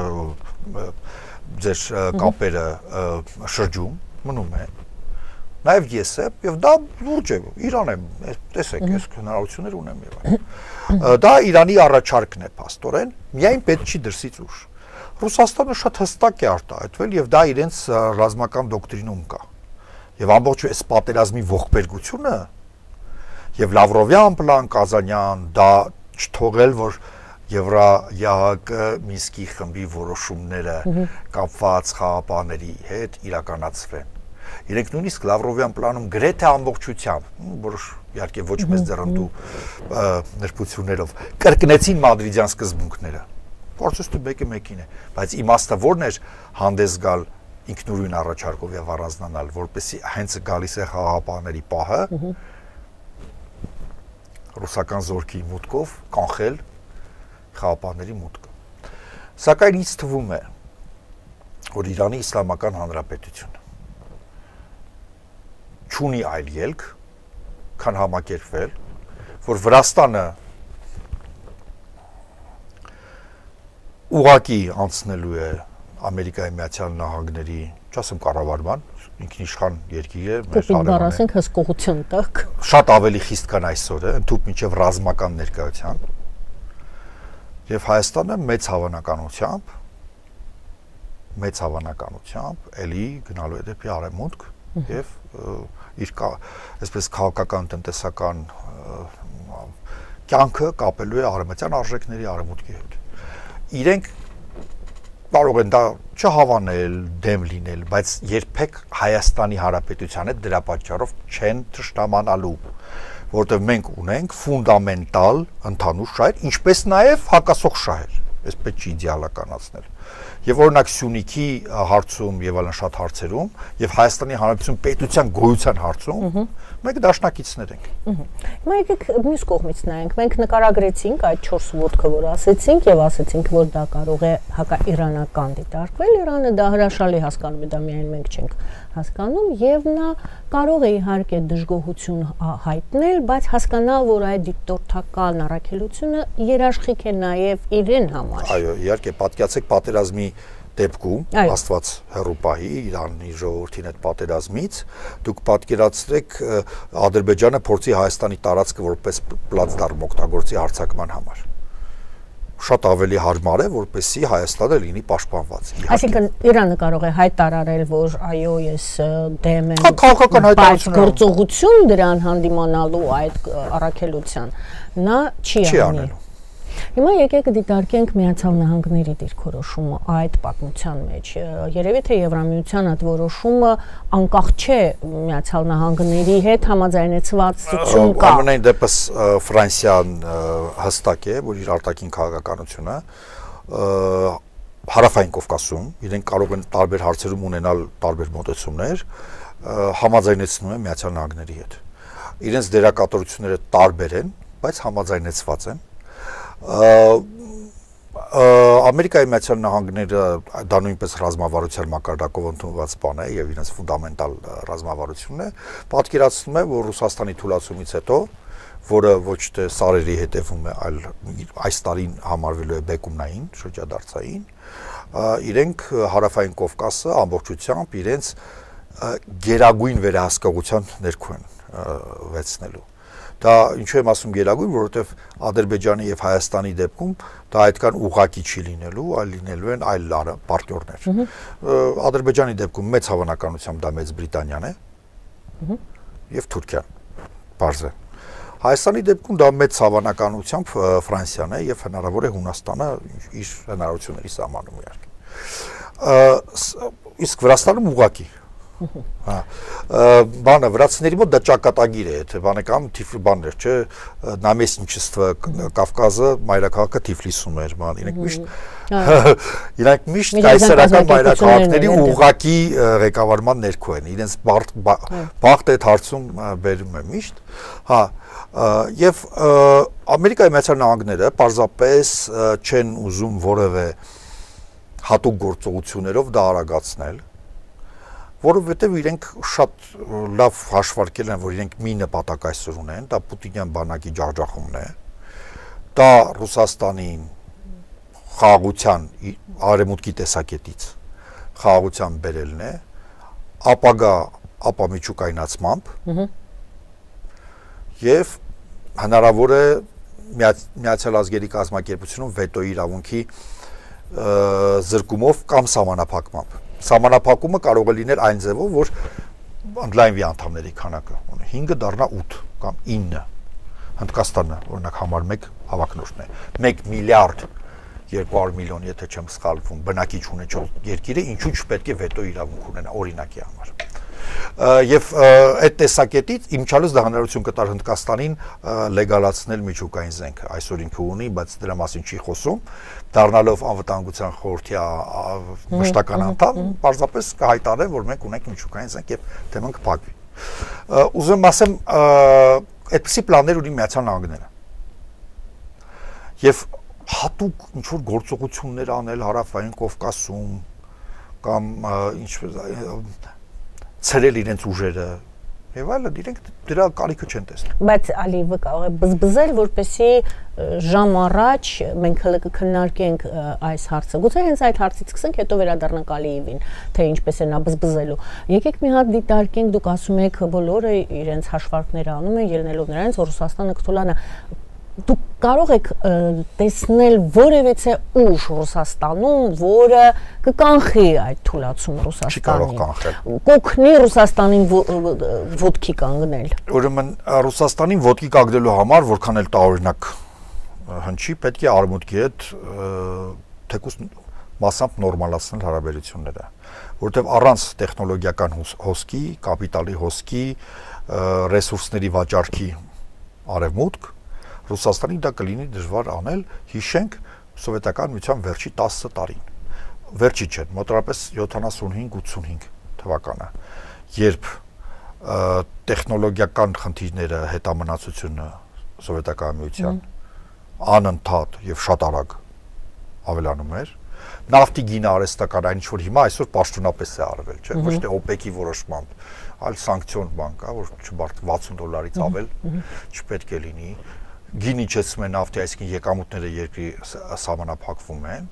ձեր կապերը շրջում, մնում է։ Նաև ես եմ, եւ դա լուրջ է, Իրան եմ, տեսեք, ես հնարավորություններ ունեմ եւ այլն։ Դա Իրանի առաջարկն է փաստորեն, միայն պետք չի դրսից ուժ։ Ռուսաստանը շատ հստակ է արտահայտվել եւ դա իրենց ռազմական դոկտրինում կա։ Եվ ամբողջ այս պատերազմի ողբերգությունը եւ Լավրովյան պլան, Կազանյան, դա չթողել, որ Եվրա-ԵԱՀԿ Մինսկի խմբի որոշումները կապված խաղապահների հետ իրականացվեն։ Իրենք նույնիսկ Լավրովյան պլանում գրեթե ամբողջությամբ, որոշ իհարկե ոչ մեծ ձեռնտու ներկայություններով կրկնեցին մադրիդյան սկզբունքները։ Պրոցեսը մեկը մեկին է, բայց իմաստը որն էր հանդես գալ ինքնուրույն առաջարկով եւ առանձնանալ, որպեսզի հենց գալիս է խաղապահների պահը ռուսական զորքի մուտքով կանխել խաղապահների մուտքը։ Սակայն ինձ թվում է, որ Իրանի Իսլամական Հանրապետությունը չունի այլ ելք, քան համակերպվել, որ Վրաստանը ուղղակի անցնելու է Ամերիկայի Միացյալ Նահանգների, չասեմ կառավարման, ինքնիշխան երկիր է, մեր հարևան է, հսկողություն տակ, շատ ավելի խիստ կան այսօր, ընդհանուր մինչև ռազմական ներկայության, եւ Հայաստանը մեծ հավանականությամբ, մեծ հավանականությամբ էլի գնալու է դեպի արևմուտք եւ իր այսպես քաղաքական տնտեսական կյանքը կապելու է արևմտյան արժեքների արևմուտքի հետ։ Իրենք կարող են դա չհավանել, դեմ լինել, բայց երբեք Հայաստանի Հանրապետության հետ դրա պատճառով չեն թշնամանալու, որտեղ մենք ունենք ֆունդամենտալ ընդհանուր շահեր, ինչպես նաև հակասող շահեր, այսպես չի իդեալականացնել։ Եվ օրինակ Սյունիքի հարցում եւ այլն շատ հարցերում եւ Հայաստանի Հանրապետության պետության գոյության հարցում մենք դաշնակիցներ ենք։ Հիմա եկեք մյուս կողմից նայենք։ Մենք նկարագրեցինք այդ չորս ոտքը, որ ասեցինք եւ ասեցինք, որ դա կարող է հակաիրանական դիտարկվել։ Իրանը դա հրաշալի հասկանում է, դա միայն մենք չենք հասկանում եւ նա կարող է իհարկե դժգոհություն հայտնել, բայց հասկանալ, որ այդ դիկտատորական առաքելությունը երաշխիք է նաեւ իրեն համար։ Այո, իհարկե պատկացեք պատերազմի դեպքում Աստված հեռու պահի Իրանի ժողովրդին այդ պատերազմից դուք պատկերացրեք Ադրբեջանը փորձի Հայաստանի տարածքը որպես պլացդարմ օգտագործի հարձակման համար։ Շատ ավելի հարմար է, որպեսզի Հայաստանը լինի պաշտպանված։ Այսինքն Իրանը կարող է հայտարարել, որ այո, ես դեմ եմ, քաղաքական հայտարարություն, գործողություն դրան հանդիմանալու այդ առաքելության, նա չի անի։ Հիմա եկեք դիտարկենք Միացյալ Նահանգների դիրքորոշումը այդ պատմության մեջ։ Երևի թե Եվրամիության այդ որոշումը անկախ չէ Միացյալ Նահանգների հետ համաձայնեցվածություն կա։ Ամենայն դեպս Ֆրանսիան հստակ է, որ իր արտաքին քաղաքականությունը Հարավային Կովկասում իրենք կարող են տարբեր հարցերում ունենալ տարբեր մոտեցումներ, համաձայնեցնում են Միացյալ Նահանգների հետ։ Իրենց դերակատարությունները տարբեր են, բայց համաձայնեցված են։ Ամերիկայի Միացյալ Նահանգները դա նույնպես ռազմավարության մակարդակով ընդունված բան է եւ իրենց ֆունդամենտալ ռազմավարությունն է, պատկերացնում է, որ Ռուսաստանի թուլացումից հետո, որը ոչ թե սարերի հետևում է, այլ այս տարին համարվելու է բեկումնային, շրջադարձային, իրենք Հարավային Կովկասը ամբողջությամբ իրենց գերագույն վերահսկողության ներքո են վեցնելու։ Դա ինչու եմ ասում գերագույն, որովհետև Ադրբեջանի եւ Հայաստանի դեպքում դա այդքան ուղղակի չի լինելու, այլ լինելու են այլ պարտներներ։ Ադրբեջանի դեպքում մեծ հավանականությամբ դա Մեծ Բրիտանիան է եւ Թուրքիան, բարձր։ Հայաստանի դեպքում դա մեծ հավանականությամբ Ֆրանսիան է եւ հնարավոր է Հունաստանը իր հնարավորությունների սահմանում իհարկե։ Իսկ Վրաստանում ուղղակի Հա, բանը վրացիների մոտ դա ճակատագիր է, թե բանը կամ Թիֆլի բաներ, չէ, Նամեսնիչեստվը Կավկազը մայրաքաղաքը Թիֆլիսում էր, բան, իրենք միշտ իրենք միշտ կայսերական մայրաքաղաքների ուղղակի ղեկավարման ներքո են, իրենց բախտ այդ հարցում բերում է միշտ, հա, եւ Ամերիկայի Միացյալ Նահանգները պարզապես չեն ուզում որևէ հատուկ գործողություններով դա արագացնել, որովհետև իրենք շատ լավ հաշվարկել են, որ իրենք մի նպատակ այսօր ունեն, դա Պուտինյան բանակի ջախջախումն է, դա Ռուսաստանին խաղաղության արևմուտքի տեսակետից խաղաղության բերելն է, ապագա ապամիջուկայնացմամբ եւ հնարավոր է Միացյալ Ազգերի կազմակերպությունում վետոյի իրավունքի զրկումով կամ սահմանափակմամբ։ Սահմանափակումը կարող է լինել այն ձևով, որ ընդլայնվի անդամների քանակը, հինգը դառնա ութ կամ ինը։ Հնդկաստանը օրինակ համար մեկ հավակնորդն է։ մեկ միլիարդ երկու հարյուր միլիոն, եթե չեմ սխալվում, բնակիչ ունեցող երկիրը ինչու՞ չպետք է վետո իրավունք ունենա օրինակի համար։ Եվ այդ տեսակետից իմչալս դա հնարավորություն կտար Հնդկաստանին լեգալացնել միջուկային զենքը, այսօր ինքը ունի, բայց դրա մասին չի խոսում, դառնալով անվտանգության խորհրդի մշտական անդամ, պարզապես կհայտարարեն, որ մենք ունենք միջուկային զենք եւ թեման կփակվի։ Ուզում ասեմ, այդպիսի պլաններ ունի Միացյալ Նահանգները։ Եվ հատուկ ինչ որ գործողություններ անել Հարավային Կովկասում կամ ինչպես ցերել իրենց ուժերը եւ այլն, իրենք դրա կարիքը չեն տեսնում։ Բայց Ալիևը կարող է բզբզել, որպեսզի ժամ առաջ մենք հələ կքննարկենք այս հարցը։ Գուցե հենց այդ հարցից սկսենք, հետո վերադառնանք Ալիևին, թե ինչպես է նա բզբզելու։ Եկեք մի հատ դիտարկենք, դուք ասում եք բոլորը իրենց հաշվարկները անում են, ելնելով նրանից, որ Ռուսաստանը կթուլանա։ Դուք կարող եք տեսնել որևէ ուժ Ռուսաստանում, որը կկանխի այդ թուլացումը Ռուսաստանին։ Կօգնի Ռուսաստանին ոտքի կանգնել։ Ուրեմն Ռուսաստանին ոտքի կանգնելու համար, որքան էլ տարօրինակ հնչի, պետք է արևմուտքի հետ թեկուզ մասամբ նորմալացնել հարաբերությունները, որովհետև առանց տեխնոլոգիական հոսքի, կապիտալի հոսքի, ռեսուրսների վաճառքի արևմուտք Ռուսաստանի դա կլինի դժվար անել, հիշենք սովետական միության վերջի տասը տարին։ Վերջի չէ, մոտավորապես յոթանասունհինգ ութսունհինգ թվականը, երբ տեխնոլոգիական խնդիրները, հետամնացությունը սովետական միության անընդհատ եւ շատ արագ ավելանում էր, նավթի գինը արհեստական այն ինչ որ հիմա այսօր պաշտոնապես է արվել, չէ՞, ոչ թե օպեկի որոշմամբ, այլ սանկցիոն բան կա, որ չբարդ վաթսուն դոլարից ավել չպետք է լինի։ Գինի իջեցում է նավթի, այսինքն եկամուտները երկրի սահմանափակվում են,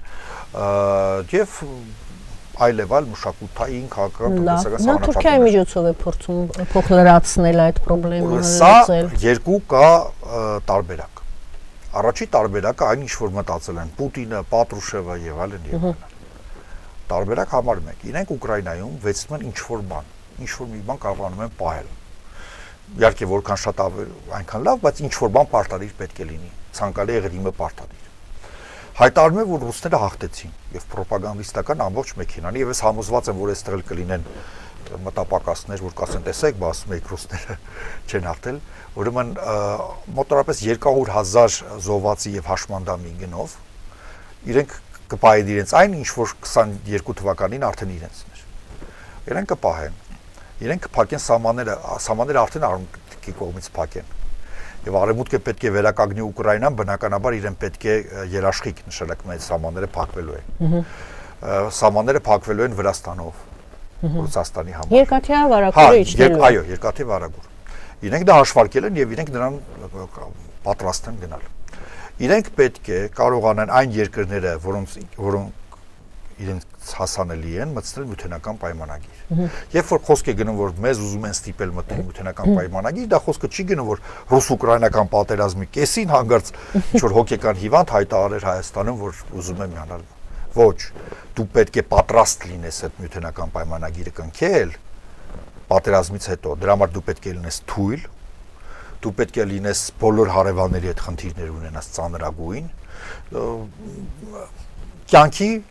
եւ այլ եւ այլ մշակութային, քաղաքական, տնտեսական սահմանափակումներ։ Նա Թուրքիայի միջոցով է փորձում փոխլրացնել այդ խնդրեմը։ Սա երկու կա տարբերակ։ Առաջի տարբերակը այն ինչ որ մտածել են Պուտինը, Պատրուշևը եւ այլն եւ այլն։ Տարբերակ համար մեկ։ Իրենք Ուկրաինայում վեցնում են ինչ որ բան, ինչ որ մի բան կարողանում են պահել։ Իհարկե որքան շատ այնքան լավ, բայց ինչ որ բան պարտադիր պետք է լինի։ Ցանկալի եղրիմը պարտադիր։ Հայտարարում է, որ ռուսները հաղթեցին եւ ռոպագանդիստական ամբողջ մեքենան եւ ես համոզված եմ, որ այստեղ կլինեն մտապակասներ, որ կասեն, տեսեք, բա ասում եք ռուսները չեն հաղթել, ուրեմն մոտավորապես երկու հազար զոհվածի եւ հաշմանդամի գնով իրենք կպահեն իրենց այն, ինչ որ քսաներկու թվականին արդեն իրենցն էր։ Իրենք կպահեն, իրենք կփակեն սահմանները, սահմանները արդեն արևմուտքի կողմից փակեն։ Եվ արևմուտքը պետք է վերականգնի Ուկրաինան, բնականաբար իրեն պետք է երաշխիք, նշանակում է սահմանները փակվելու են։ Սահմանները փակվելու են Վրաստանով, Ռուսաստանի համար։ Երկաթյա վարագուրը իջնելու։ Այո, երկաթի վարագուր։ Իրենք դա հաշվարկել են եւ իրենք նրան պատրաստ են գնալ։ Իրենք պետք է կարողանան այն երկրները, որոնց որոնք իրենց հասանելի են, մտցնել միութենական պայմանագիր։ Երբ որ խոսք է գնում, որ մեզ ուզում են ստիպել մտնել միութենական պայմանագիր, դա խոսքը չի գնում, որ ռուս-ուկրաինական պատերազմի կեսին հանգարց ինչ-որ հոգեկան հիվանդ հայտարարեր Հայաստանում, որ ուզում է միանալ։ Ոչ, դու պետք է պատրաստ լինես այդ միութենական պայմանագիրը կնքել պատերազմից հետո, դրա համար դու պետք է լինես թույլ, դու պետք է լինես բոլոր հարևանների հետ խնդիրներ ունենաս ծանրագույն, կյանքի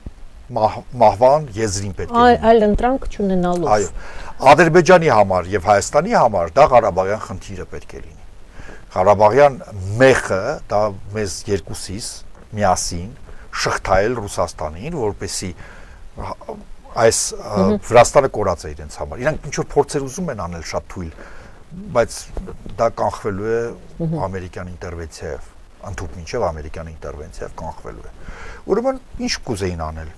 մահվան եզրին պետք է։ Այլ ընտրանք չունենալով։ Այո։ Ադրբեջանի համար եւ Հայաստանի համար դա Ղարաբաղյան խնդիրը պետք է լինի։ Ղարաբաղյան մեխը դա մեզ երկուսիս միասին շղթայել Ռուսաստանին, որպեսի այս Վրաստանը կորած է իրենց համար։ Իրանք ինչ որ փորձեր ուզում են անել շատ թույլ, բայց դա կանխվելու է ամերիկյան ինտերվենցիայով, ընդհանուր մինչև ամերիկյան ինտերվենցիայով կանխվելու է։ Ուրեմն ինչ կուզեին անել։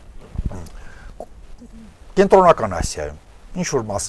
Կենտրոնական Ասիայում ինչ որ մաս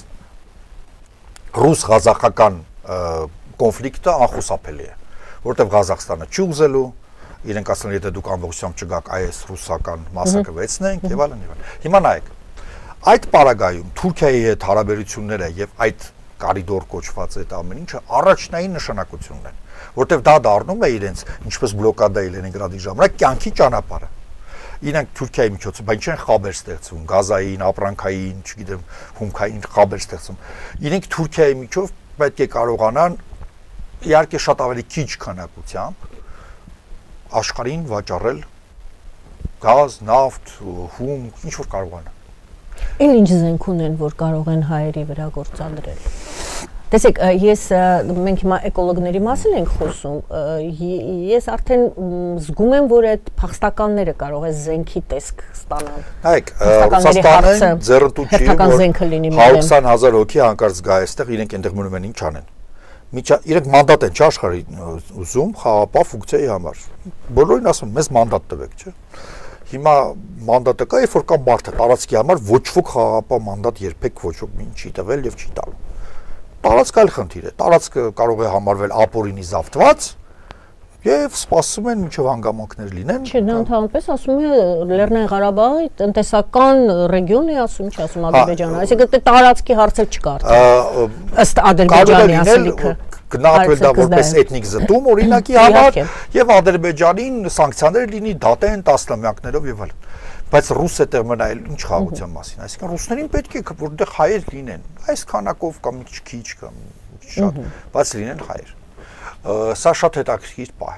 ռուս-ղազախական կոնֆլիկտը անխուսափելի է, որտեղ Ղազախստանը չի ուզելու, իրենք ասել են եթե դուք ամբողջությամբ չգաք այս ռուսական մասը կվեցնենք եւ այլն եւ այլն։ Հիմա նայեք, այդ պարագայում Թուրքիայի հետ հարաբերությունները եւ այդ կորիդոր կոչված այդ ամեն ինչը առաջնային նշանակություն ունեն, որտեղ դա դառնում է իրենց ինչպես բլոկադայի Լենինգրադի ժամանակ կյանքի ճանապարհը։ Իրենք Թուրքիայի միջոցով բան չեն խաբեր ստեղծում, գազային, ապրանքային, չգիտեմ, հումքային խաբեր ստեղծում։ Իրենք Թուրքիայի միջով պետք է կարողանան իհարկե շատ ավելի քիչ քանակությամբ աշխարհին վաճառել գազ, նավթ, հում, ինչ որ կարողանան։ Էլ ինչ զենք ունեն, որ կարող են հայերի վրա գործադրել։ Տեսեք, ես մենք հիմա էկոլոգների մասին ենք խոսում, ես արդեն զգում եմ, որ այդ փախստականները կարող է զենքի տեսք ստանան։ Նայեք, Ռուսաստանը ձեռնտու չի, որ one hundred thousand հոգի հանկարծ գա այստեղ, իրենք այնտեղ մնում են ինչ անեն։ Միջա իրենք մանդատ են, չէ՞ աշխարհի ուզում խաղապահ ֆունկցիայի համար։ Բոլորին ասում, մեզ մանդատ տվեք, չէ՞։ Հիմա մանդատը կա, երբ որ կա մարդը տարածքի համար ոչ ոք խաղապահ մանդատ երբեք ոչ ոք մին չի տվել եւ չի տալու։ Տարածքը այլ խնդիր է։ Տարածքը կարող է համարվել ապօրինի զավթված եւ սպասում են մինչեւ հանգամանքներ լինեն։ Չէ, նա ընդհանրապես ասում է Լեռնային Ղարաբաղի տնտեսական ռեգիոն է ասում, չի ասում Ադրբեջանը, այսինքն դե տարածքի հարցը չկա արդեն։ Ըստ Ադրբեջանի ասելիքը գնահատվել դա որպես էթնիկ զտում օրինակի համար եւ Ադրբեջանին սանկցիաներ լինի դատեն տասնամյակներով եւ այլն։ Բայց ռուս է տերմինալ ինչ խաղաղության մասին, այսինքն ռուսներին պետք է որտեղ հայեր լինեն, այս քանակով կամ մի քիչ կամ շատ, բայց լինեն հայեր։ Սա շատ հետաքրքիր պահ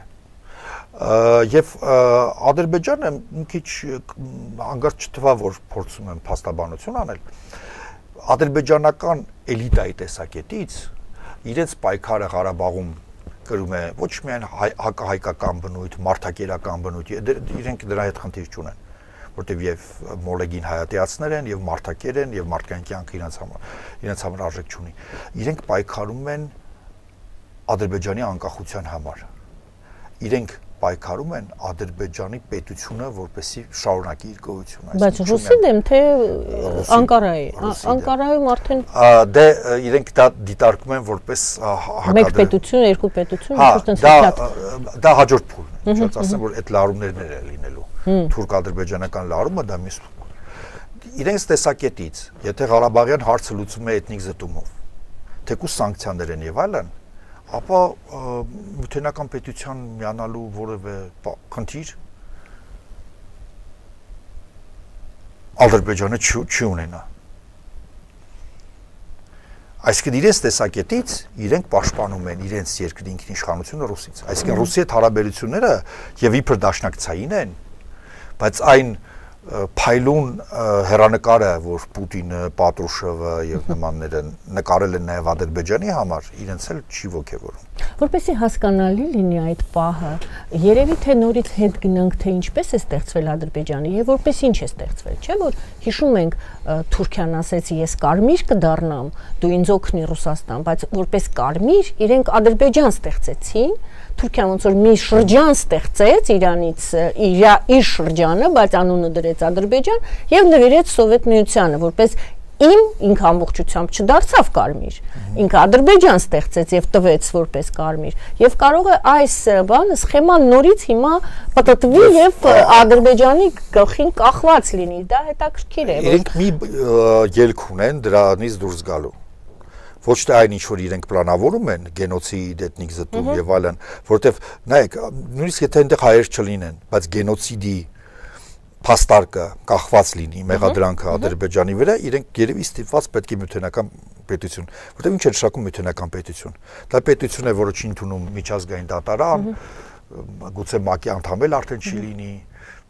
է։ Եվ Ադրբեջանը մի քիչ անգարտ չթվա, որ փորձում են փաստաբանություն անել։ Ադրբեջանական էլիտայի տեսակետից իրենց պայքարը Ղարաբաղում կրում է ոչ միայն հակահայկական բնույթ, մարդակերական բնույթ, իրենք դրա հետ խնդիր չունեն, որտեղ եւ մոլեգին հայատյացներ են եւ մարդակեր են եւ մարդկային կյանքը իրենց համար իրենց համար արժեք չունի։ Իրենք պայքարում են Ադրբեջանի անկախության համար։ Իրենք պայքարում են Ադրբեջանի պետությունը, որպեսզի շարունակի իր գոյությունը։ Բայց Ռուսի դեմ թե Անկարայի, Անկարայում արդեն դե իրենք դա դիտարկում են որպես մեկ պետություն, երկու պետություն, այդպես դա դա հաջորդ փուլն է, ինչ ասեմ, որ այդ լարումներն է լինելու։ Թուրք-ադրբեջանական լարումը դա միս իրենց տեսակետից, եթե Ղարաբաղյան հարցը լուծում է էթնիկ զտումով, թեկուզ սանկցիաներ են եւ այլն, ապա միութենական պետության միանալու որևէ խնդիր Ադրբեջանը չի ունենա։ Այսինքն իրենց տեսակետից իրենք պաշտպանում են իրենց երկրի ինքնիշխանությունը Ռուսից։ Այսինքն Ռուսի հետ հարաբերությունները եւ իբր դաշնակցային են, բայց այն փայլուն հերանեկարը, որ Պուտինը, Պատրուշովը եւ նմանները նկարել են նաեւ Ադրբեջանի համար, իրենց էլ չի ոգևորում։ Որպեսզի հասկանալի լինի այդ պահը, երևի թե նորից հետ գնանք, թե ինչպես է ստեղծվել Ադրբեջանը եւ որպես ինչ է ստեղծվել, չէ՞ որ հիշում ենք Թուրքիան ասեց ես կարմիր կդառնամ, դու ինձ օգնի Ռուսաստան, բայց որպես կարմիր իրենք Ադրբեջան ստեղծեցին, Թուրքիան ոնց որ մի շրջան ստեղծեց Իրանից իր իր շրջանը, բայց անունը դրեց Ադրբեջան եւ նվիրեց Սովետ Միությանը, որպես իմ ինքը ամբողջությամբ չդարձավ կարմիր, ինքը Ադրբեջան ստեղծեց եւ տվեց որպես կարմիր եւ կարող է այս բանը սխեման նորից հիմա պատտվի եւ Ադրբեջանի գլխին կախված լինի, դա հետաքրքիր է։ Իրենք մի ելք ունեն դրանից դուրս գալու, ոչ թե այն ինչ որ իրենք պլանավորում են գենոցիդ, էթնիկ զտում եւ այլն, որովհետեւ նայեք, նույնիսկ եթե այնտեղ հայեր չլինեն, բայց գենոցիդի փաստարկը կախված լինի մեղադրանքը Ադրբեջանի վրա, իրենք երևի ստիպված պետք է միութենական պետություն, որտեղ ինչ է նշանակում միութենական պետություն։ Դա պետություն է, որը չի ընդունում միջազգային դատարան, գուցե ՄԱԿ-ի անդամ էլ արդեն չի լինի,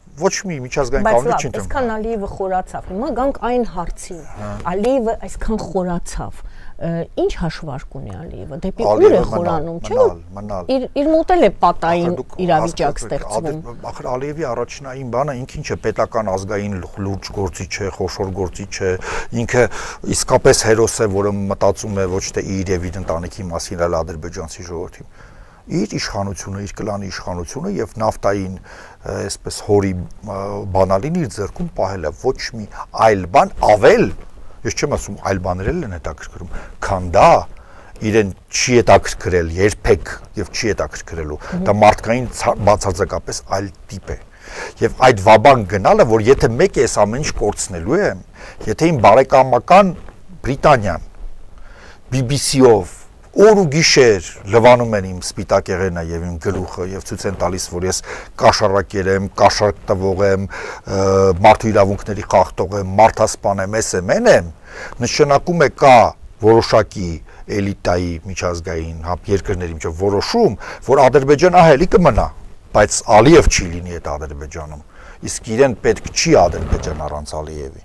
ոչ մի միջազգային կանոնի չի ընդունում։ Բայց այսքան Ալիևը խորացավ։ Հիմա գանք այն հարցին։ Ալիևը այսքան խորացավ։ Ինչ հաշվարկ ունի Ալիևը, դեպի ուր է խորանում, չէ՞ որ իր իր մոտ է պատային իրավիճակ ստեղծվում։ Ախր Ալիևի առաջնային բանը ինքն ինչ է, պետական ազգային լուրջ գործիչ է, խոշոր գործիչ է, ինքը իսկապես հերոս է, որը մտածում է ոչ թե իր եւ իր ընտանիքի մասին, այլ ադրբեջանցի ժողովրդի։ Իր իշխանությունը, իր կլանի իշխանությունը եւ նավթային այսպես հորի բանալին իր ձեռքում պահել է, ոչ մի այլ բան ավել Ես չեմ ասում այլ բաներ են հետաքրքրում, քան դա իրեն չի հետաքրքրել երբեք եւ չի հետաքրքրելու։ Դա մարդկային բացարձակապես այլ տիպ է։ Եվ այդ վաբան գնալը, որ եթե մեկ է այս ամեն ինչ կորցնելու է, եթե իմ բարեկամական Բրիտանիան B B C-ով օր ու գիշեր լվանում են իմ սպիտակ եղենը եւ իմ գլուխը եւ ցույց են տալիս, որ ես կաշառակեր եմ, կաշառք տվող եմ, մարդու իրավունքների խախտող եմ, մարդասպան եմ, ես եմ, են եմ, նշանակում է կա որոշակի էլիտայի միջազգային երկրների միջով որոշում, որ Ադրբեջանը ահելի կմնա, բայց Ալիև չի լինի այդ Ադրբեջանում, իսկ իրեն պետք չի Ադրբեջան առանց Ալիևի։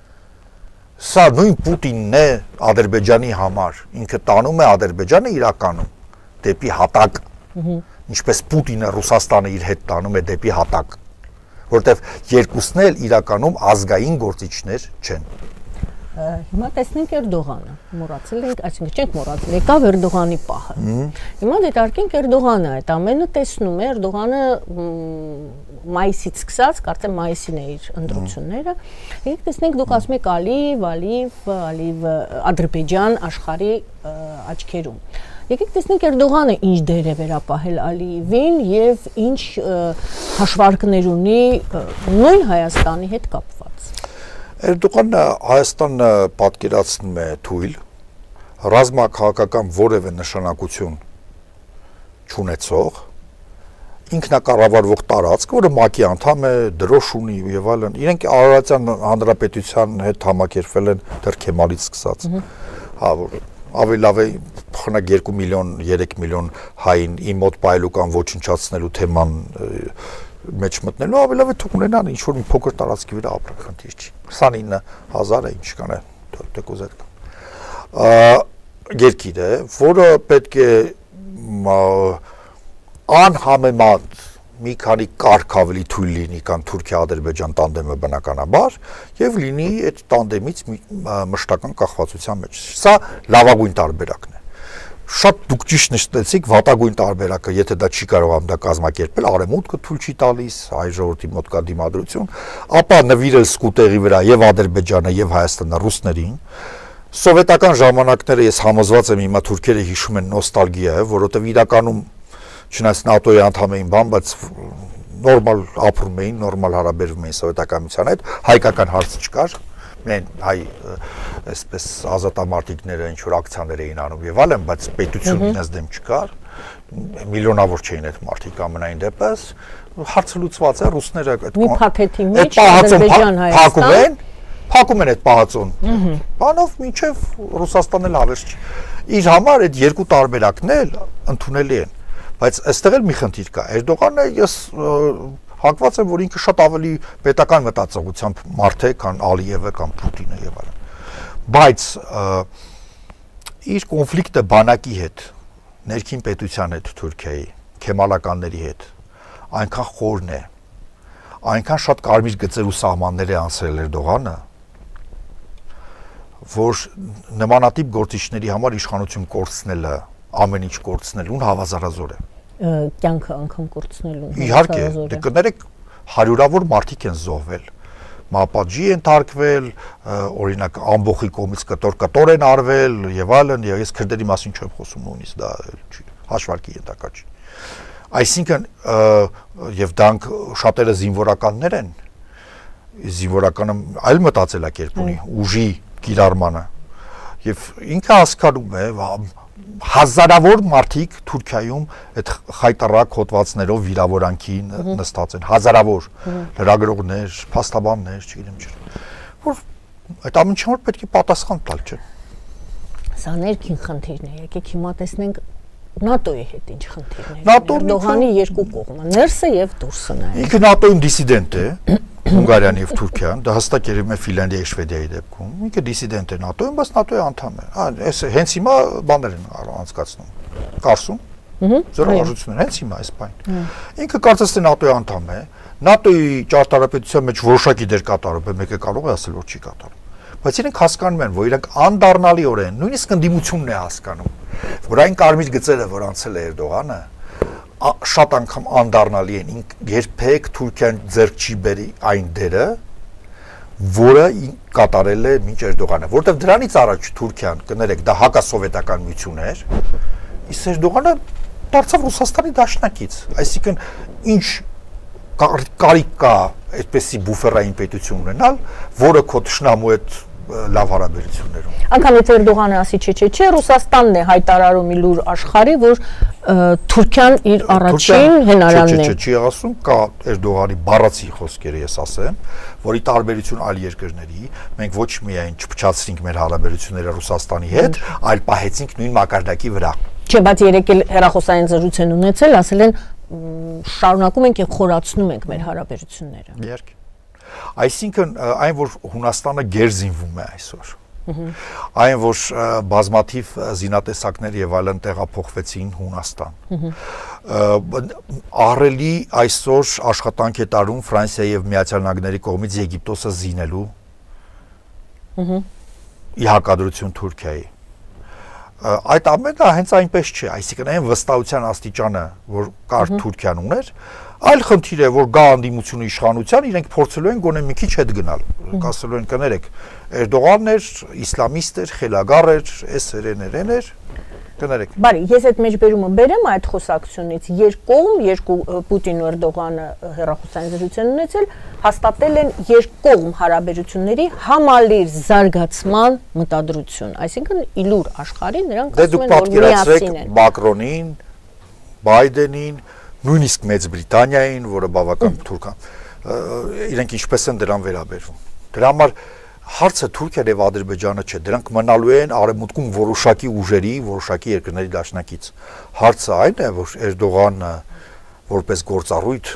Սա նույն Պուտինն է Ադրբեջանի համար, ինքը տանում է Ադրբեջանը իրականում դեպի հատակ, ինչպես Պուտինը Ռուսաստանը իր հետ տանում է դեպի հատակ, որտեվ երկուսն էլ իրականում ազգային գործիչներ չեն։ Հիմա տեսնենք Էրդողանը, մոռացել ենք, այսինքն չենք մոռացել, եկավ Էրդողանի պահը։ Հիմա դիտարկենք Էրդողանը, այդ ամենը տեսնում է, Էրդողանը մայիսից սկսած, կարծեմ մայիսին է իր ընտրությունները։ Եկեք տեսնենք, դուք ասում եք Ալիև, Ալիև, Ալիև, Ադրբեջան աշխարհի աչքերում։ Եկեք տեսնենք Էրդողանը ինչ դեր է վերապահել Ալիևին եւ ինչ հաշվարկներ ունի նույն Հայաստանի հետ կապված։ Էրդողանը Հայաստանը պատկերացնում է թույլ, ռազմաքաղաքական որևէ նշանակություն չունեցող, ինքնակառավարվող տարածք, որը ՄԱԿ-ի անդամ է, դրոշ ունի եւ այլն։ Իրենք Արարատյան հանրապետության հետ համակերպվել են դեռ Քեմալից սկսած։ Հա, որ ավելի լավ է խնակ երկու միլիոն, երեք միլիոն հային իմ մոտ պայելուկան ոչնչացնելու թեման մեջ մտնելու, ավելի լավ է թող ունենան ինչ որ մի փոքր տարածքի վրա ապրեն, խնդիր չի։ քսանինը հազար է, ինչ կան է, դեկոզ այդ կան։ Երկիր է, որը պետք է անհամեմատ մի քանի կարգ ավելի թույլ լինի, քան Թուրքիա-Ադրբեջան տանդեմը բնականաբար, եւ լինի այդ տանդեմից մշտական կախվածության մեջ։ Սա լավագույն տարբերակն է։ Շատ դուք ճիշտ նշեցիք, վատագույն տարբերակը, եթե դա չի կարողանում դա կազմակերպել, արևմուտքը թույլ չի տալիս, հայ ժողովրդի մոտ կա դիմադրություն, ապա նվիրել սկուտեղի վրա եւ Ադրբեջանը եւ Հայաստանը ռուսներին։ Սովետական ժամանակները ես համոզված եմ հիմա թուրքերը հիշում են նոստալգիա, որովհետեւ իրականում չնայած ՆԱՏՕ-ի անդամ էին բան, բայց նորմալ ապրում էին, նորմալ հարաբերվում էին սովետականության հետ, հայկական հարց չկար, մեն հայ այսպես ազատամարտիկները ինչ որ ակցիաներ էին անում եւ այլն, բայց պետությունն ինձ դեմ չկար, միլիոնավոր չէին այդ մարդիկ ամենայն դեպս, հարցը լուծված է, ռուսները այդ մի փաթեթի մեջ Ադրբեջան Հայաստան փակում են այդ պահածոն։ Բանով մինչև Ռուսաստանն էլ հավերժ չի։ Իր համար այդ երկու տարբերակն էլ ընդունելի են, բայց այստեղ էլ մի խնդիր կա։ Էրդողանը ես հակված եմ, որ ինքը շատ ավելի պետական մտածողությամբ մարդ է, քան Ալիևը կամ Պուտինը եւ այլն։ Բայց իր կոնֆլիկտը բանակի հետ, ներքին պետության հետ Թուրքիայի, քեմալականների հետ այնքան խորն է, այնքան շատ կարմիր գծեր ու սահմաններ է անցրել Էրդողանը, որ նմանատիպ գործիչների համար իշխանություն կորցնելը, ամեն ինչ կորցնելուն հավասարազոր է։ Կյանքը անգամ կորցնելուն։ Իհարկե, դե կներեք հարյուրավոր մարդիկ են զոհվել, մապաջի են թարգվել, օրինակ ամբոխի կողմից կտոր-կտոր են արվել եւ այլն, եւ ես քրդերի մասին չեմ խոսում, նույնիսկ դա հաշվարկի ենթակա չի։ Այսինքն եւ դրանք շատերը զինվորականներ են, զինվորականը այլ մտածելակերպ ունի, ուժի կիրառմանը, եւ ինքը հասկանում է հազարավոր մարդիկ Թուրքիայում այդ խայտարակ հոդվածներով վիրավորանքի նստած են, հազարավոր լրագրողներ, փաստաբաններ, չգիտեմ չէ, որ այդ ամեն ինչ պետք է պատասխան տալ, չէ։ Սա ներքին խնդիրն է, եկեք հիմա տեսնենք ՆԱՏՕ-ի հետ ինչ խնդիրներ։ Էրդողանի երկու կողմը, ներսը եւ դուրսը նաեւ։ Ինքը ՆԱՏՕ-ին դիսիդենտ է, Հունգարիան եւ Թուրքիան, դա հստակ երևում է Ֆինլանդիայի, Շվեդիայի դեպքում։ Ինքը դիսիդենտ է ՆԱՏՕ-ին, բայց ՆԱՏՕ-ի անդամ է։ Հա, այս հենց հիմա բաներ են անցկացնում։ Կարսում։ Զորավարժություններ հենց հիմա այս բան։ Ինքը կարծես թե ՆԱՏՕ-ի անդամ է։ ՆԱՏՕ-ի ճարտարապետության մեջ որոշակի դեր կատարում է, մեկը կարող է ասել, որ չի կատարում։ Բայց իրենք հասկանում են, որ իրենք անդառնալիորեն, նույնիսկ ընդդիմությունն է հասկանում, որ այն կարմիր գծերը, որ անցել է Էրդողանը, շատ անգամ անդառնալի են, երբեք Թուրքիան ձեռք չի բերի այն դերը, որը կատարել է մինչ Էրդողանը, որտեղ դրանից առաջ Թուրքիան, կներեք, դա հակասովետական միություն էր, իսկ Էրդողանը դարձավ Ռուսաստանի դաշնակից, այսինքն ինչ կարիք կա այդպեսի բուֆերային պետություն ունենալ, որը քո թշնամու հետ լավ հարաբերություններում։ Անկամ եթե Էրդողանը ասի չէ, չէ, չէ, Ռուսաստանն է հայտարարում իր լուր աշխարհի, որ Թուրքիան իր առաջին հենարանն է։ Չէ, չէ, չի ասում, կա Էրդողանի բառացի խոսքերը, ես ասեմ, որի տարբերություն այլ երկրների, մենք ոչ միայն չփչացրինք մեր հարաբերությունները Ռուսաստանի հետ, այլ պահեցինք նույն մակարդակի վրա։ Չէ, բայց երեք էլ հեռախոսային զրույց են ունեցել, ասել են շարունակում ենք եւ խորացնում ենք մեր հարաբերությունները։ Իհարկե։ Այսինքն այն, որ Հունաստանը գերզինվում է այսօր, այն, որ բազմաթիվ զինատեսակներ եւ այլն տեղափոխվեցին Հունաստան, ահռելի այսօր աշխատանք է տարում Ֆրանսիայի եւ Միացյալ Նահանգների կողմից Եգիպտոսը զինելու ի հակադրություն Թուրքիայի։ Այդ ամենը հենց այնպես չէ, այսինքն այն վստահության աստիճանը, որ կար Թուրքիան ուներ, այլ խնդիր է, որ գա անդիմությունը իշխանության, իրենք փորձելու են գոնե մի քիչ հետ գնալ, ասելու են կներեք, Էրդողանն էր, իսլամիստ էր, խելագար էր, էս էր, էն էր, կներեք։ Բարի, ես այդ մեջբերումը բերեմ այդ խոսակցությունից, երկկողմ, երկու Պուտինն ու Էրդողանը հեռախոսային զրույց են ունեցել, հաստատել են երկկողմ հարաբերությունների համալիր զարգացման մտադրություն, այսինքն իլուր աշխարհի նրանք ասում են, որ միասին են։ Մակրոնին, Բայդենին, նույնիսկ Մեծ Բրիտանիային, որը բավական թուրք է, իրենք ինչպես են դրան վերաբերվում։ Դրա համար հարցը Թուրքիան եւ Ադրբեջանը չէ, դրանք մնալու են արևմուտքում որոշակի ուժերի, որոշակի երկրների դաշնակից։ Հարցը այն է, որ Էրդողանը որպես գործառույթ,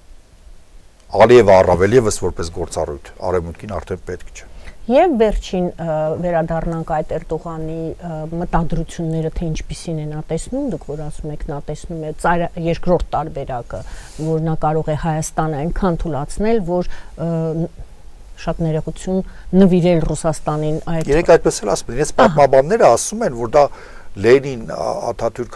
Ալիևը առավել եւս որպես գործառույթ, արևմուտքին արդեն պետք չէ։ Եվ վերջին վերադառնանք այդ Էրդողանի մտադրությունները, թե ինչպիսին են նա տեսնում, դուք որ ասում եք նա տեսնում է երկրորդ տարբերակը, որ նա կարող է Հայաստանը այնքան թուլացնել, որ շատ ներողություն նվիրել Ռուսաստանին այդ։ Իրենք այդպես էլ ասում են, ես պատմաբանները ասում են, որ դա Լենին Աթաթուրք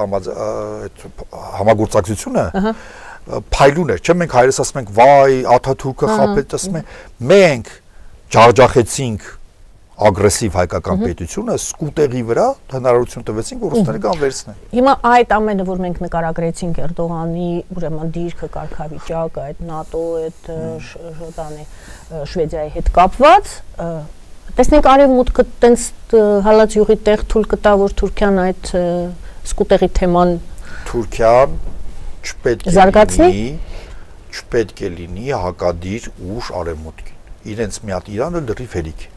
համագործակցությունը փայլուն էր, չէ՞ մենք հայերս ասում ենք վայ Աթաթուրքը խաբեց, ասում են մենք ջախջախեցինք ագրեսիվ հայկական պետությունը, սկուտերի վրա հնարավորություն տվեցինք, որ ռուսները կանվերցնեն։ Հիմա այդ ամենը, որ մենք նկարագրեցինք Էրդողանի, ուրեմն դիրքը, կարգավիճակը, այդ ՆԱՏՕ, այդ շտանի Շվեդիայի հետ կապված, տեսնենք արևմուտքը տենց հալած յուղի տեղ թույլ կտա, որ Թուրքիան այդ սկուտերի թեման Թուրքիան չպետք է լինի, չպետք է լինի հակադիր ուժ արևմուտքին։ Իրենց մի հատ Իրանը լրիվ հերիք է։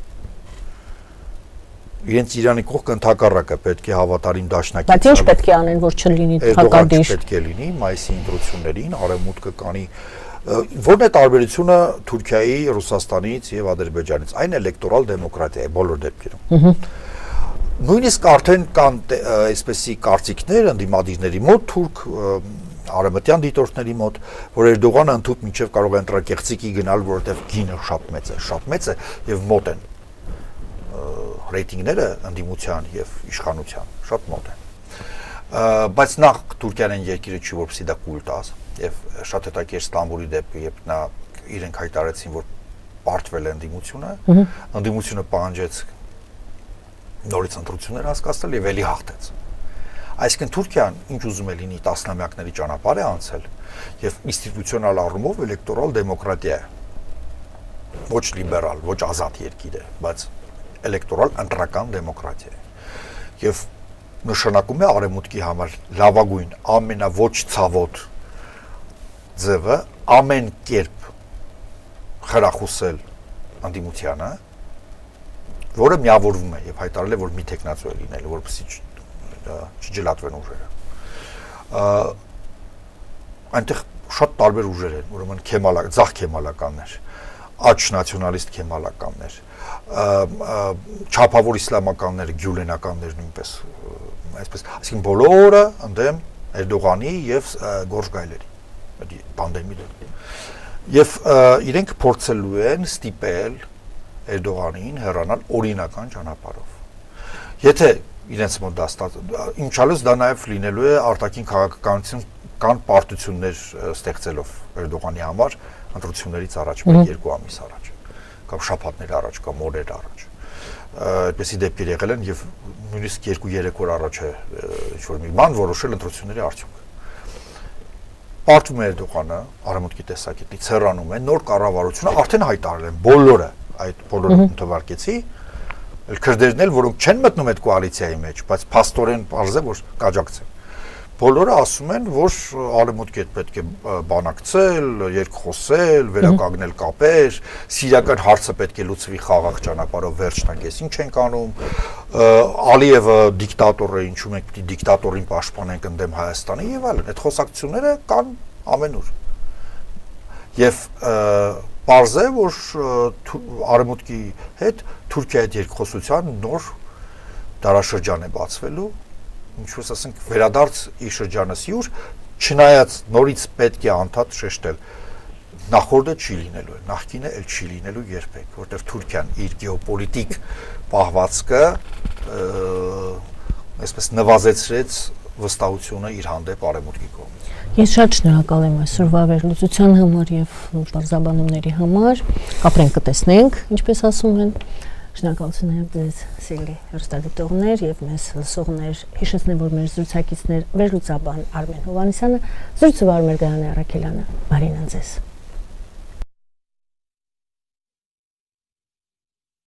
Իրենց Իրանի կողքը ընդհակառակը պետք է հավատարիմ դաշնակից։ Բայց ինչ պետք է անեն, որ չլինի հակադիր։ Պետք է լինի մայիսի ընտրություններին արևմուտքը կանի։ Որն է տարբերությունը Թուրքիայի, Ռուսաստանից եւ Ադրբեջանից։ Այն էլեկտորալ դեմոկրատիա է բոլոր դեպքերում։ Նույնիսկ արդեն կան այսպեսի կարծիքներ ընդդիմադիրների մոտ, թուրք արևմտյան դիտորդների մոտ, որ Էրդողանը ընդհանուր մինչև կարող է ընտրակեղծիկի գնալ, որովհետև գինը շատ մեծ է, շատ մեծ է եւ մոտ են ռեյտինգները ընդդիմության եւ իշխանության, շատ մոտ են։ Բայց նախ Թուրքիան այն երկիրը չի, որպեսզի դա կուլ տաս եւ շատ հետաքրքիր Ստամբուլի դեպքը, երբ նա իրենք հայտարարեցին, որ պարտվել է ընդդիմությունը, ընդդիմությունը պահանջեց նորից ընտրություններ հասկացնել եւ ելի հաղթեց։ Այսինքն Թուրքիան ինչ ուզում է լինի տասնամյակների ճանապարհ է անցել եւ ինստիտուցիոնալ առումով էլեկտորալ դեմոկրատիա է։ Ոչ լիբերալ, ոչ ազատ երկիր է, բայց էլեկտորալ ընտրական դեմոկրատիա է։ Եվ նշանակում է արևմուտքի համար լավագույն, ամենաոչ ցավոտ ձևը ամեն կերպ խրախուսել ընդդիմությանը, որը միավորվում է եւ հայտարարել է, որ մի տեխնացու է լինել, որպեսզի չջլատվեն ուժերը։ Այնտեղ շատ տարբեր ուժեր են, ուրեմն քեմալակ, ցախ քեմալականներ, աչ նացիոնալիստ քեմալականներ, չափավոր իսլամականներ, գյուլենականներ նույնպես, այսպես, այսինքն բոլորը ընդդեմ Էրդողանի եւ Գորժ Գայլերի պանդեմի դեմ։ Եվ իրենք փորձելու են ստիպել Էրդողանին հեռանալ օրինական ճանապարհով։ Եթե իրենց մոտ դա իմչալուց դա նաև լինելու է արտաքին քաղաքականություն կան պարտություններ ստեղծելով Էրդողանի համար ընտրություններից առաջ, մեկ-երկու ամիս առաջ, կամ շաբաթներ առաջ, կամ օրեր առաջ։ Այդպեսի դեպքեր եղել են եւ նույնիսկ երկու-երեք օր առաջ է ինչ-որ մի բան որոշել ընտրությունների արդյունքը։ Պարտվում է Էրդողանը արևմուտքի տեսակետից հեռանում է նոր կառավարությունը արդեն հայտարարել են բոլորը, այդ բոլորը ընդվարկեցի, քրդերն էլ, որոնք չեն մտնում այդ կոալիցիայի մեջ, բայց փաստորեն պարզ է, որ կաջակցեն։ Բոլորը ասում են, որ արևմուտքի հետ պետք է բանակցել, երկխոսել, վերականգնել կապեր, սիրիական հարցը պետք է լուծվի խաղաղ ճանապարհով, վերջ տանք, ես ինչ ենք անում, Ալիևը դիկտատոր է, ինչու մենք պիտի դիկտատորին պաշտպանենք ընդդեմ Հայաստանի եւ այլն, այդ խոսակցությունները կան ամենուր։ Եվ պարզ է, որ արևմուտքի հետ Թուրքիայի հետ երկխոսության նոր դարաշրջան է բացվելու, ինչ-որ ասենք վերադարձ ի շրջանը սյուր, չնայած նորից պետք է անդադ շեշտել, նախորդը չի լինելու է, նախկինը էլ չի լինելու երբեք, որտեղ Թուրքիան իր գեոպոլիտիկ պահվածքը այսպես նվազեցրեց վստահությունը իր հանդեպ արևմուտքի կողմից։ Ես շատ շնորհակալ եմ այսօրվա վերլուծության համար եւ բարձաբանումների համար, կապրենք կտեսնենք, ինչպես ասում են։ Շնորհակալություն նաև ձեզ, սիրելի հեռուստադիտողներ եւ մեզ լսողներ։ Հիշեցնեմ, որ մեր զրուցակիցներ վերլուծաբան Արմեն Հովհաննիսյանը, զրուցը վարում էր Գայանե Առաքելյանը։ Բարին ձեզ։